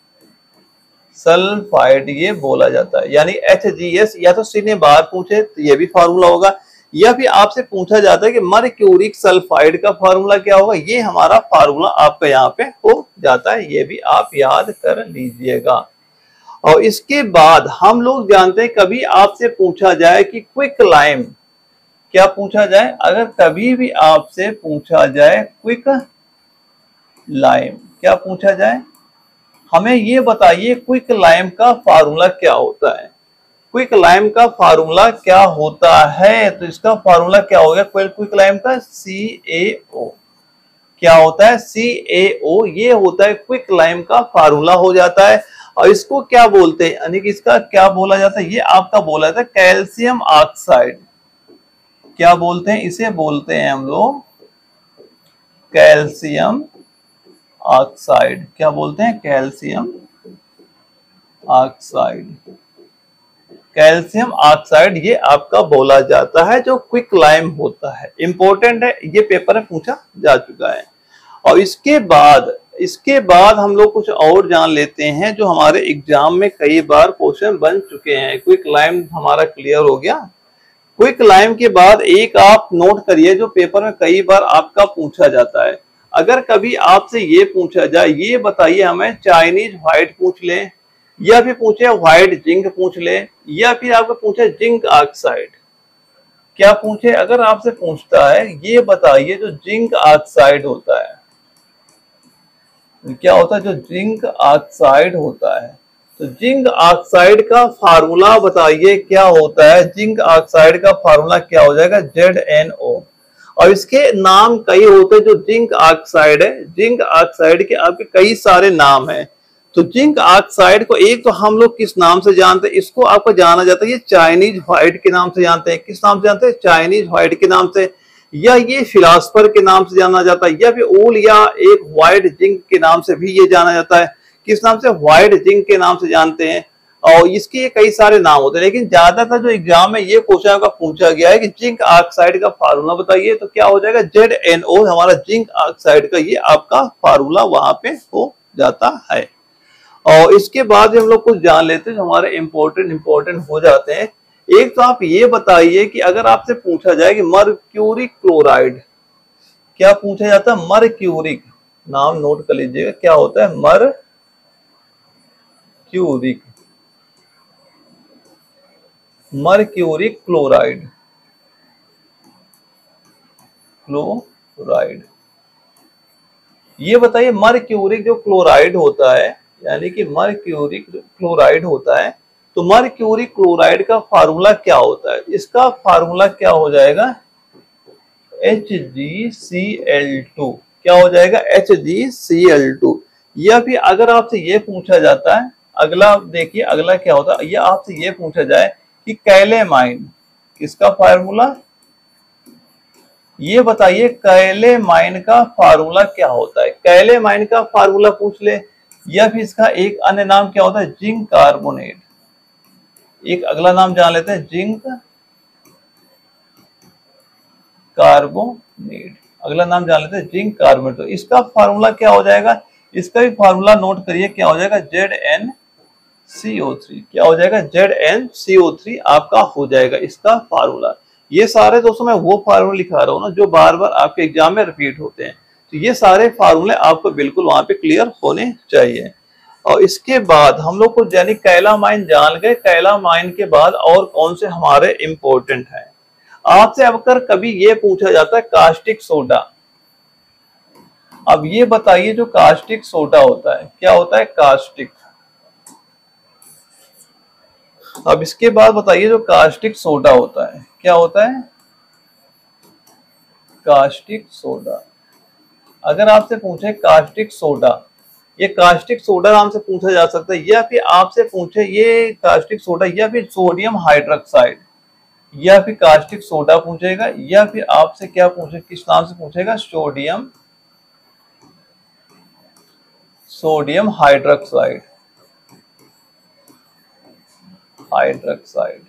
सल्फाइड ये बोला जाता है। यानी एच जी एस, या तो सिनेबार पूछे तो ये भी फार्मूला होगा, या फिर आपसे पूछा जाता है कि मरक्यूरिक सल्फाइड का फार्मूला क्या होगा, ये हमारा फार्मूला आपका यहाँ पे हो जाता है, ये भी आप याद कर लीजिएगा। और इसके बाद हम लोग जानते हैं, कभी आपसे पूछा जाए कि क्विक लाइम, क्या पूछा जाए, अगर कभी भी आपसे पूछा जाए क्विक लाइम, क्या पूछा जाए, हमें ये बताइए क्विक लाइम का फार्मूला क्या होता है, क्विक लाइम का फार्मूला क्या होता है। तो इसका फार्मूला क्या हो गया क्विक लाइम का, सी ए ओ, क्या होता है, सी ए ओ, ये होता है क्विक लाइम का फार्मूला हो जाता है। और इसको क्या बोलते हैं, यानी कि इसका क्या बोला जाता है, ये आपका बोला जाता है कैल्शियम ऑक्साइड, क्या बोलते हैं, इसे बोलते हैं हम लोग कैल्शियम ऑक्साइड, क्या बोलते हैं, कैल्शियम ऑक्साइड, कैल्शियम ऑक्साइड ये आपका बोला जाता है, जो क्विक लाइम होता है। इंपॉर्टेंट है, ये पेपर में पूछा जा चुका है। और इसके बाद इसके बाद हम लोग कुछ और जान लेते हैं, जो हमारे एग्जाम में कई बार क्वेश्चन बन चुके हैं। क्विक लाइम हमारा क्लियर हो गया। क्विक लाइम के बाद एक आप नोट करिए, जो पेपर में कई बार आपका पूछा जाता है। अगर कभी आपसे ये पूछा जाए, ये बताइए हमें, चाइनीज व्हाइट पूछ ले, या फिर पूछे व्हाइट जिंक पूछ ले, या फिर आपको पूछे जिंक ऑक्साइड, क्या पूछे, अगर आपसे पूछता है ये बताइए जो जिंक ऑक्साइड होता है, क्या होता है, जो जिंक ऑक्साइड होता है, तो जिंक ऑक्साइड का फार्मूला बताइए क्या होता है। जिंक ऑक्साइड का फार्मूला क्या हो जाएगा, जेड एन ओ। और इसके नाम कई होते हैं, जो जिंक ऑक्साइड है, जिंक ऑक्साइड के आपके कई सारे नाम हैं। तो जिंक ऑक्साइड को एक तो हम लोग किस नाम से जानते हैं, इसको आपको जाना जाता है, ये चाइनीज व्हाइट के नाम से जानते हैं। किस नाम से जानते हैं, चाइनीज व्हाइट के नाम से, या ये फिलास्फर के नाम से जाना जाता है, या फिर ओल या एक व्हाइट जिंक के नाम से भी ये जाना जाता है। किस नाम से, व्हाइट जिंक के नाम से जानते हैं। और इसके कई सारे नाम होते हैं, लेकिन ज्यादातर जो एग्जाम में ये क्वेश्चन का पूछा गया है कि जिंक ऑक्साइड का फार्मूला बताइए, तो क्या हो जाएगा, जेड एन ओ, हमारा जिंक ऑक्साइड का ये आपका फार्मूला वहां पे हो जाता है। और इसके बाद हम लोग कुछ जान लेते हैं जो हमारे इंपॉर्टेंट इंपॉर्टेंट हो जाते हैं। एक तो आप ये बताइए कि अगर आपसे पूछा जाए कि मरक्यूरिक क्लोराइड, क्या पूछा जाता है, मरक्यूरिक, नाम नोट कर लीजिएगा, क्या होता है, मरक्यूरिक, मरक्यूरिक क्लोराइड, क्लोराइड, ये बताइए मरक्यूरिक जो क्लोराइड होता है, यानी कि मरक्यूरिक क्लोराइड होता है, तो मरक्यूरिक क्लोराइड का फार्मूला क्या होता है। इसका फार्मूला क्या हो जाएगा, H G C L two, क्या हो जाएगा H G C L two. या फिर अगर आपसे ये पूछा जाता है, अगला देखिए अगला क्या होता है, या आपसे ये पूछा जाए कि कैलेमाइन किसका फार्मूला, ये बताइए कैलेमाइन का फार्मूला क्या होता है। कैलेमाइन का फार्मूला पूछ ले, या फिर इसका एक अन्य नाम क्या होता है जिंक कार्बोनेट। एक अगला नाम जान लेते हैं जिंक कार्बोनेट, अगला नाम जान लेते हैं जिंक कार्बोनेट। तो इसका फार्मूला क्या हो जाएगा, इसका भी फार्मूला नोट करिए, क्या हो जाएगा Z N C O three, क्या हो जाएगा Z N C O three आपका हो जाएगा इसका फार्मूला। ये सारे दोस्तों मैं वो फार्मूला लिखा रहा हूँ ना जो बार बार आपके एग्जाम में रिपीट होते हैं, तो ये सारे फार्मूले आपको बिल्कुल वहां पे क्लियर होने चाहिए। और इसके बाद हम लोग को यानी कैलामाइन जान गए, कैलामाइन के बाद और कौन से हमारे इंपॉर्टेंट हैं। आपसे अगर कभी ये पूछा जाता है कास्टिक सोडा, अब ये बताइए जो कास्टिक सोडा होता है क्या होता है कास्टिक। अब इसके बाद बताइए जो कास्टिक सोडा होता है क्या होता है कास्टिक सोडा। अगर आपसे पूछे कास्टिक सोडा, ये कास्टिक सोडा नाम से पूछा जा सकता है, या फिर आपसे पूछे ये कास्टिक सोडा या फिर सोडियम हाइड्रोक्साइड, या फिर कास्टिक सोडा पूछेगा, या फिर आपसे क्या पूछे किस नाम से पूछेगा sodium sodium hydroxide hydroxide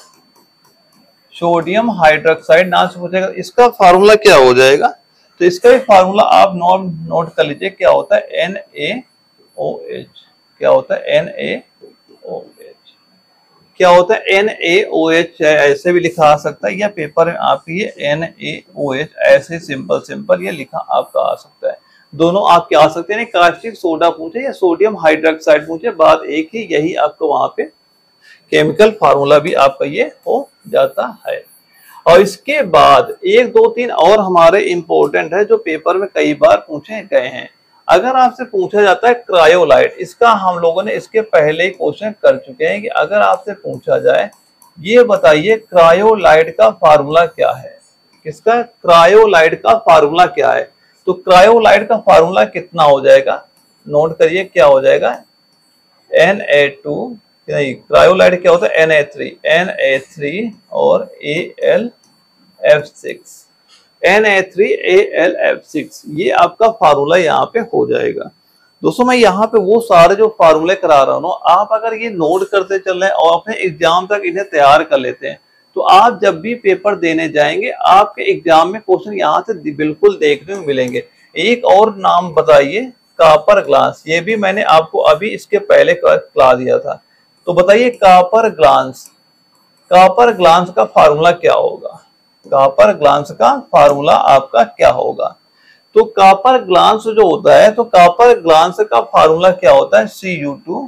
sodium hydroxide नाम से पूछेगा। इसका फार्मूला क्या हो जाएगा, तो इसका भी फार्मूला आप नोट नोट कर लीजिए, क्या होता है एन ए ओ एच, क्या होता है एन ए ओ एच, क्या होता है एन ए ओ एच, ऐसे भी लिखा आ सकता है, या पेपर में आप ये एन ए ओ एच ऐसे सिंपल सिंपल ये लिखा आपका आ सकता है। दोनों आप क्या आ सकते हैं, कास्टिक सोडा पूछे या सोडियम हाइड्रोक्साइड पूछे, बात एक ही, यही आपको वहां पे केमिकल फार्मूला भी आपका ये हो जाता है। और इसके बाद एक दो तीन और हमारे इंपॉर्टेंट है जो पेपर में कई बार पूछे गए हैं। अगर आपसे पूछा जाता है क्रायोलाइट, इसका हम लोगों ने इसके पहले ही क्वेश्चन कर चुके हैं कि अगर आपसे पूछा जाए ये बताइए क्रायोलाइट का फार्मूला क्या है, किसका क्रायोलाइट का फार्मूला क्या है, तो क्रायोलाइट का फार्मूला कितना हो जाएगा, नोट करिए क्या हो जाएगा एन ए टू, नहीं क्रायोलाइट क्या होता है N A three, N A three और A L F six, N A three A L F six, ये आपका फार्मूला यहाँ पे हो जाएगा। दोस्तों मैं यहाँ पे वो सारे जो फार्मूले करा रहा हूँ, आप अगर ये नोट करते चल रहे हैं और अपने एग्जाम तक इन्हें तैयार कर लेते हैं, तो आप जब भी पेपर देने जाएंगे आपके एग्जाम में क्वेश्चन यहाँ से बिल्कुल देखने को मिलेंगे। एक और नाम बताइए कॉपर ग्लास, ये भी मैंने आपको अभी इसके पहले क्लास दिया था, तो बताइए कॉपर ग्लास, कॉपर ग्लास का फार्मूला क्या होगा, कॉपर ग्लास का फार्मूला आपका क्या होगा। तो कॉपर ग्लास जो होता है, तो कॉपर ग्लास का फार्मूला क्या होता है C U two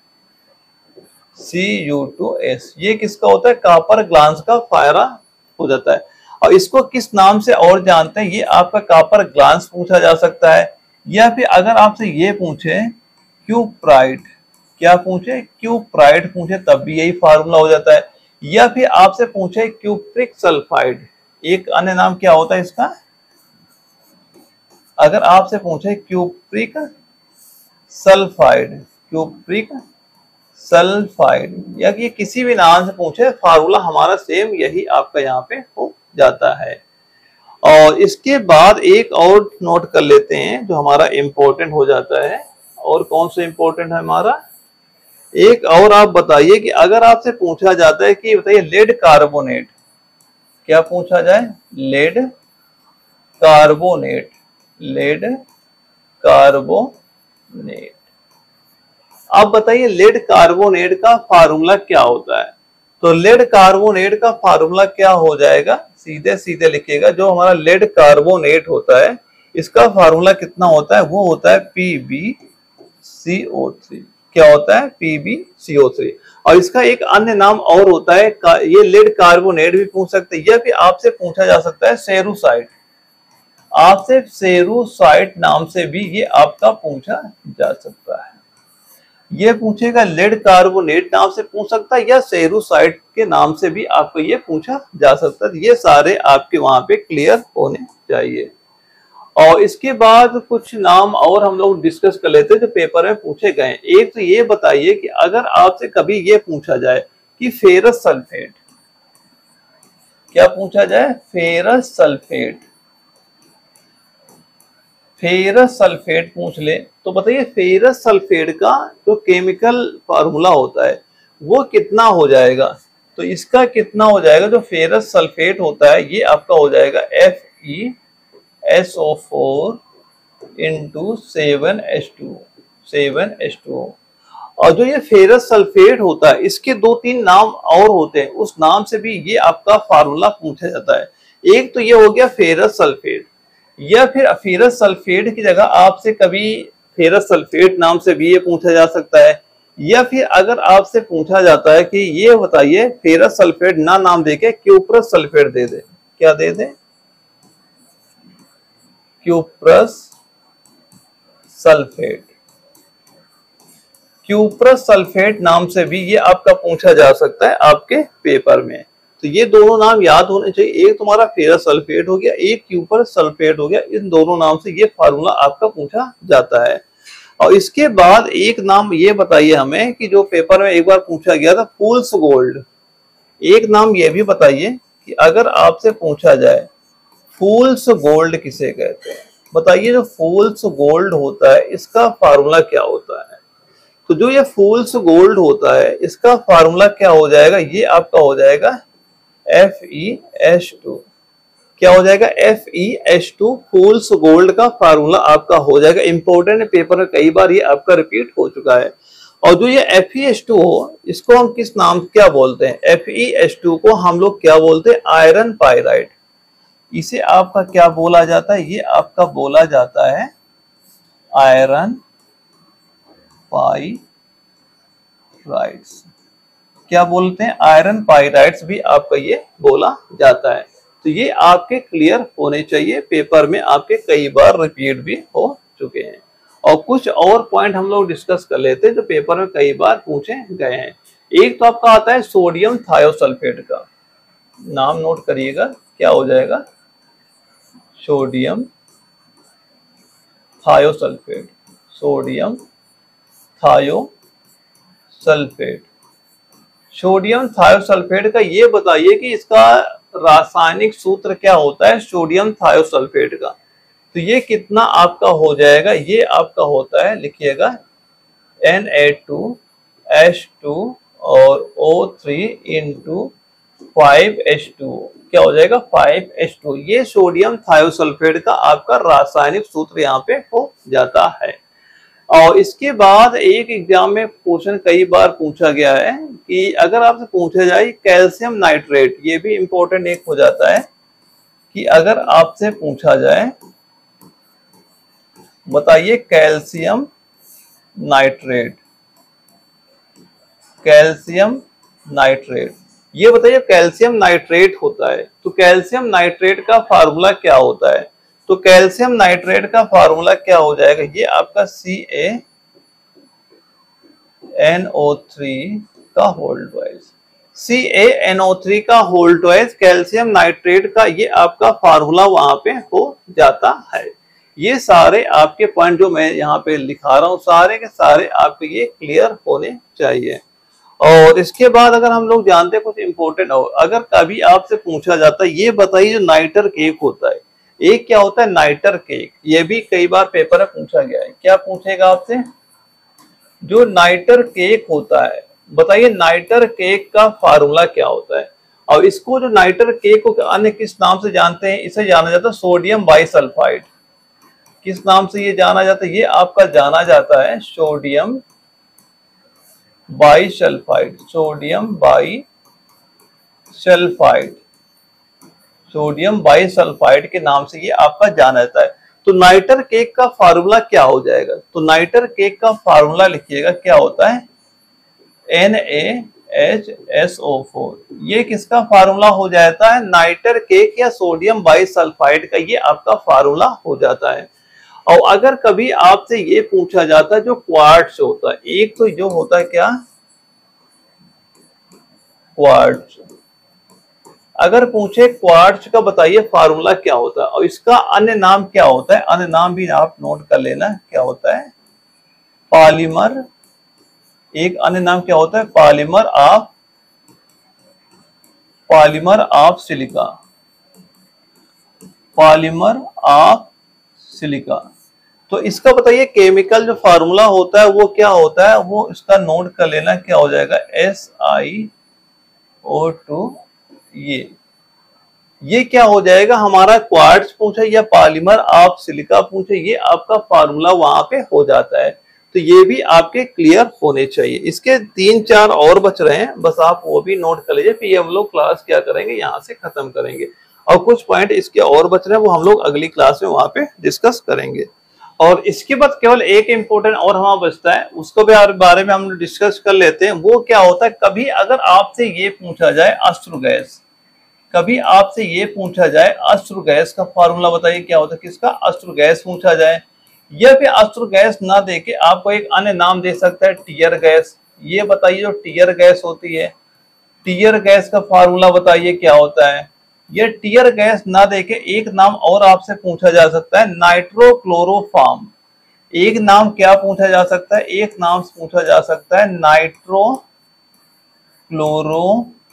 C U two S, ये किसका होता है कॉपर ग्लास का फायरा हो जाता है। और इसको किस नाम से और जानते हैं, ये आपका कॉपर ग्लास पूछा जा सकता है, या फिर अगर आपसे ये पूछे क्यूप्राइट, क्या पूछे क्यूप्राइट पूछे तब भी यही फार्मूला हो जाता है, या फिर आपसे पूछे क्यूप्रिक सल्फाइड, एक अन्य नाम क्या होता है इसका, अगर आपसे पूछे क्यूप्रिक सल्फाइड क्यूप्रिक सल्फाइड या कि किसी भी नाम से पूछे, फार्मूला हमारा सेम यही आपका यहाँ पे हो जाता है। और इसके बाद एक और नोट कर लेते हैं जो हमारा इंपॉर्टेंट हो जाता है, और कौन सा इंपॉर्टेंट है हमारा, एक और आप बताइए कि अगर आपसे पूछा जाता है कि बताइए लेड कार्बोनेट, क्या पूछा जाए लेड कार्बोनेट, लेड कार्बोनेट, आप बताइए लेड कार्बोनेट का फार्मूला क्या होता है। तो लेड कार्बोनेट का फार्मूला क्या हो जाएगा, सीधे सीधे लिखिएगा, जो हमारा लेड कार्बोनेट होता है इसका फार्मूला कितना होता है, वो होता है P B C O three, क्या होता है P B C O three. और इसका एक अन्य नाम और होता है, ये लेड कार्बोनेट भी पूछ सकते हैं, या फिर आपसे पूछा जा सकता है सेरुसाइट, आपसे सेरुसाइट नाम से भी ये आपका पूछा जा सकता है। ये पूछेगा लेड कार्बोनेट नाम से पूछ सकता है, या सेरुसाइड के नाम से भी आपको ये पूछा जा सकता है। ये सारे आपके वहां पे क्लियर होने चाहिए। और इसके बाद कुछ नाम और हम लोग डिस्कस कर लेते हैं जो पेपर में पूछे गए। एक तो ये बताइए कि अगर आपसे कभी ये पूछा जाए कि फेरस सल्फेट, क्या पूछा जाए, फेरस सल्फेट, फेरस सल्फेट पूछ ले, तो बताइए फेरस सल्फेट का जो केमिकल फार्मूला होता है वो कितना हो जाएगा। तो इसका कितना हो जाएगा, जो फेरस सल्फेट होता है ये आपका हो जाएगा F E S O four into seven H two, seven H two. और जो ये फेरस सल्फेट होता है इसके दो तीन नाम और होते हैं, उस नाम से भी ये आपका फार्मूला पूछा जाता है। एक तो ये हो गया फेरस सल्फेट, या फिर फेरस सल्फेट की जगह आपसे कभी फेरस सल्फेट नाम से भी ये पूछा जा सकता है, या फिर अगर आपसे पूछा जाता है कि ये बताइए फेरस सल्फेट ना नाम देके क्यूप्रस सल्फेट दे दे, क्या दे दे, क्यूप्रस सल्फेट, क्यूप्रस सल्फेट नाम से भी ये आपका पूछा जा सकता है आपके पेपर में। तो ये दोनों नाम याद होने चाहिए, एक तुम्हारा फेरस सल्फेट हो गया, एक क्यूप्रस सल्फेट हो गया। इन दोनों नाम से ये फार्मूला आपका पूछा जाता है। और इसके बाद एक नाम ये बताइए हमें कि जो पेपर में एक बार पूछा गया था, फूल्स गोल्ड। एक नाम ये भी बताइए कि अगर आपसे पूछा जाए फूल्स गोल्ड किसे कहते हैं, बताइए जो फूल्स गोल्ड होता है इसका फार्मूला क्या होता है। तो जो ये फूल्स गोल्ड होता है इसका फार्मूला क्या हो जाएगा, ये आपका हो जाएगा एफ ई एच टू, क्या हो जाएगा, F E H two, fool's gold का फार्मूला आपका हो जाएगा। इंपॉर्टेंट पेपर में कई बार ये आपका रिपीट हो चुका है। और जो ये एफ ई एच टू हो इसको हम किस नाम क्या बोलते हैं, एफ ई एच टू को हम लोग क्या बोलते हैं, आयरन पाइराइड। इसे आपका क्या बोला जाता है, ये आपका बोला जाता है आयरन पाइराइड्स, क्या बोलते हैं, आयरन पाइराइड्स भी आपका ये बोला जाता है। तो ये आपके क्लियर होने चाहिए, पेपर में आपके कई बार रिपीट भी हो चुके हैं। और कुछ और पॉइंट हम लोग डिस्कस कर लेते हैं जो पेपर में कई बार पूछे गए हैं। एक तो आपका आता है सोडियम थायोसल्फेट का, नाम नोट करिएगा, क्या हो जाएगा, sodium thiosulphate, sodium thiosulphate. Sodium thiosulphate का ये बताइए कि इसका रासायनिक सूत्र क्या होता है सोडियम थायोसल्फेट का। तो ये कितना आपका हो जाएगा, ये आपका होता है, लिखिएगा N A two H two और O three into five H two, क्या हो जाएगा, फाइव एच टू। ये सोडियम थायोसल्फेट का आपका रासायनिक सूत्र यहाँ पे हो जाता है। और इसके बाद एक एग्जाम में क्वेश्चन कई बार पूछा गया है कि अगर आपसे पूछा जाए कैल्शियम नाइट्रेट, ये भी इंपॉर्टेंट एक हो जाता है कि अगर आपसे पूछा जाए बताइए कैल्शियम नाइट्रेट, कैल्शियम नाइट्रेट, ये बताइए कैल्शियम नाइट्रेट होता है, तो कैल्शियम नाइट्रेट का फार्मूला क्या होता है। तो कैल्शियम नाइट्रेट का फार्मूला क्या हो जाएगा, ये आपका C A N O three का whole twice, C A N O three का होल ट्वाइस कैल्शियम नाइट्रेट का ये आपका फार्मूला वहां पे हो जाता है। ये सारे आपके पॉइंट जो मैं यहाँ पे लिखा रहा हूँ सारे के सारे आपके ये क्लियर होने चाहिए। और इसके बाद अगर हम लोग जानते हैं कुछ इंपॉर्टेंट हो, अगर कभी आपसे पूछा जाता है ये बताइए जो नाइटर केक होता है, एक क्या होता है नाइटर केक, ये भी कई बार पेपर में पूछा गया है। क्या पूछेगा आपसे, जो नाइटर केक होता है बताइए नाइटर केक का फार्मूला क्या होता है। और इसको जो नाइटर केक को अन्य किस नाम से जानते हैं, इसे जाना जाता है सोडियम बाइसल्फाइड। किस नाम से ये जाना जाता है, ये आपका जाना जाता है sodium bisulphide, sodium bisulphide, sodium bisulphide के नाम से ये आपका जाना जाता है। तो नाइटर केक का फार्मूला क्या हो जाएगा, तो नाइटर केक का फार्मूला लिखिएगा, क्या होता है N A H S O four. ये किसका फार्मूला हो जाता है, नाइटर केक या सोडियम बाइसल्फाइड का ये आपका फार्मूला हो जाता है। और अगर कभी आपसे ये पूछा जाता है जो क्वार्ट्ज होता है, एक तो जो होता है क्या, क्वार्ट्ज, अगर पूछे क्वार्ट्ज का बताइए फार्मूला क्या होता है और इसका अन्य नाम क्या होता है, अन्य नाम भी आप नोट कर लेना क्या होता है, पॉलीमर। एक अन्य नाम क्या होता है, polymer of, polymer of silica, polymer of silica. तो इसका बताइए केमिकल जो फार्मूला होता है वो क्या होता है, वो इसका नोट कर लेना क्या हो जाएगा, एस आई ओ टू। ये ये क्या हो जाएगा, हमारा क्वार्ट्ज पूछे या पॉलीमर ऑफ सिलिका पूछे, ये आपका फार्मूला वहां पे हो जाता है। तो ये भी आपके क्लियर होने चाहिए। इसके तीन चार और बच रहे हैं, बस आप वो भी नोट कर लीजिए, फिर हम लोग क्लास क्या करेंगे यहाँ से खत्म करेंगे। और कुछ पॉइंट इसके और बच रहे हैं, वो हम लोग अगली क्लास में वहां पे डिस्कस करेंगे। और इसके बाद केवल एक इंपॉर्टेंट और हमारा बचता है, उसको भी बारे में हम डिस्कस कर लेते हैं। वो क्या होता है, कभी अगर आपसे ये पूछा जाए अश्रु गैस, कभी आपसे ये पूछा जाए अश्रु गैस का फार्मूला बताइए क्या होता है, किसका, अश्रु गैस पूछा जाए, या फिर अश्रु गैस ना देके आपको एक अन्य नाम दे सकता है टीयर गैस। ये बताइए जो टीयर गैस होती है, टीयर गैस का फार्मूला बताइए क्या होता है। ये टीयर गैस ना देके एक नाम और आपसे पूछा जा सकता है नाइट्रोक्लोरोफॉर्म। एक नाम क्या पूछा जा सकता है, एक नाम पूछा जा सकता है nitro chloro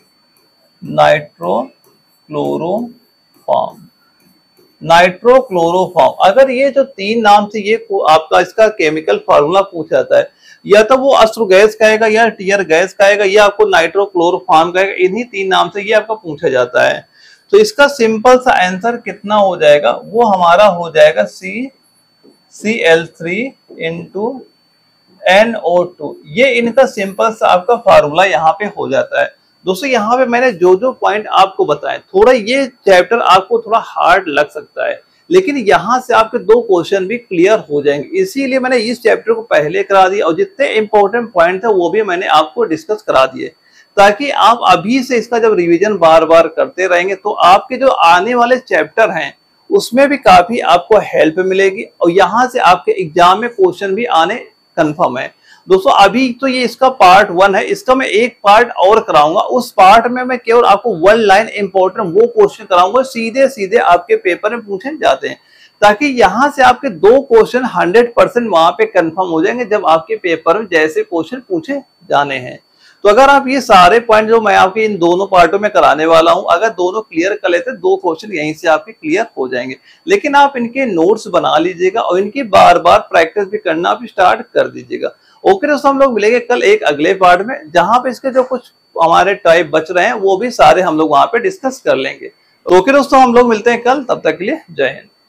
nitro chloroform, nitrochloroform. अगर ये जो तीन नाम से ये आपका इसका केमिकल फार्मूला पूछा जाता है, या तो वो अश्रु गैस कहेगा, या टीयर गैस कहेगा, या आपको नाइट्रोक्लोरोफॉर्म कहेगा, इन्हीं तीन नाम से ये आपका पूछा जाता है। तो इसका सिंपल सा आंसर कितना हो जाएगा, वो हमारा हो जाएगा C C L three into N O two. ये इनका सिंपल सा आपका फार्मूला यहाँ पे हो जाता है। दोस्तों यहाँ पे मैंने जो जो पॉइंट आपको बताए, थोड़ा ये चैप्टर आपको थोड़ा हार्ड लग सकता है, लेकिन यहाँ से आपके दो क्वेश्चन भी क्लियर हो जाएंगे। इसीलिए मैंने इस चैप्टर को पहले करा दिया और जितने इंपॉर्टेंट पॉइंट थे वो भी मैंने आपको डिस्कस करा दिए, ताकि आप अभी से इसका जब रिवीजन बार बार करते रहेंगे तो आपके जो आने वाले चैप्टर हैं उसमें भी काफी आपको हेल्प मिलेगी और यहाँ से आपके एग्जाम में क्वेश्चन भी आने कंफर्म है। दोस्तों अभी तो ये इसका पार्ट वन है, इसका मैं एक पार्ट और कराऊंगा। उस पार्ट में मैं केवल आपको वन लाइन इंपॉर्टेंट वो क्वेश्चन कराऊंगा, सीधे सीधे आपके पेपर में पूछे जाते हैं, ताकि यहां से आपके दो क्वेश्चन हंड्रेड परसेंट वहां पे कंफर्म हो जाएंगे जब आपके पेपर में जैसे क्वेश्चन पूछे जाने हैं। तो अगर आप ये सारे पॉइंट जो मैं आपके इन दोनों पार्टों में कराने वाला हूं, अगर दोनों क्लियर कर लेते दो क्वेश्चन यहीं से आपके क्लियर हो जाएंगे। लेकिन आप इनके नोट्स बना लीजिएगा और इनकी बार बार प्रैक्टिस भी करना आप स्टार्ट कर दीजिएगा। ओके दोस्तों, हम लोग मिलेंगे कल एक अगले पार्ट में, जहां पे इसके जो कुछ हमारे टाइप बच रहे हैं वो भी सारे हम लोग वहां पे डिस्कस कर लेंगे। ओके दोस्तों, हम लोग मिलते हैं कल, तब तक के लिए जय हिंद।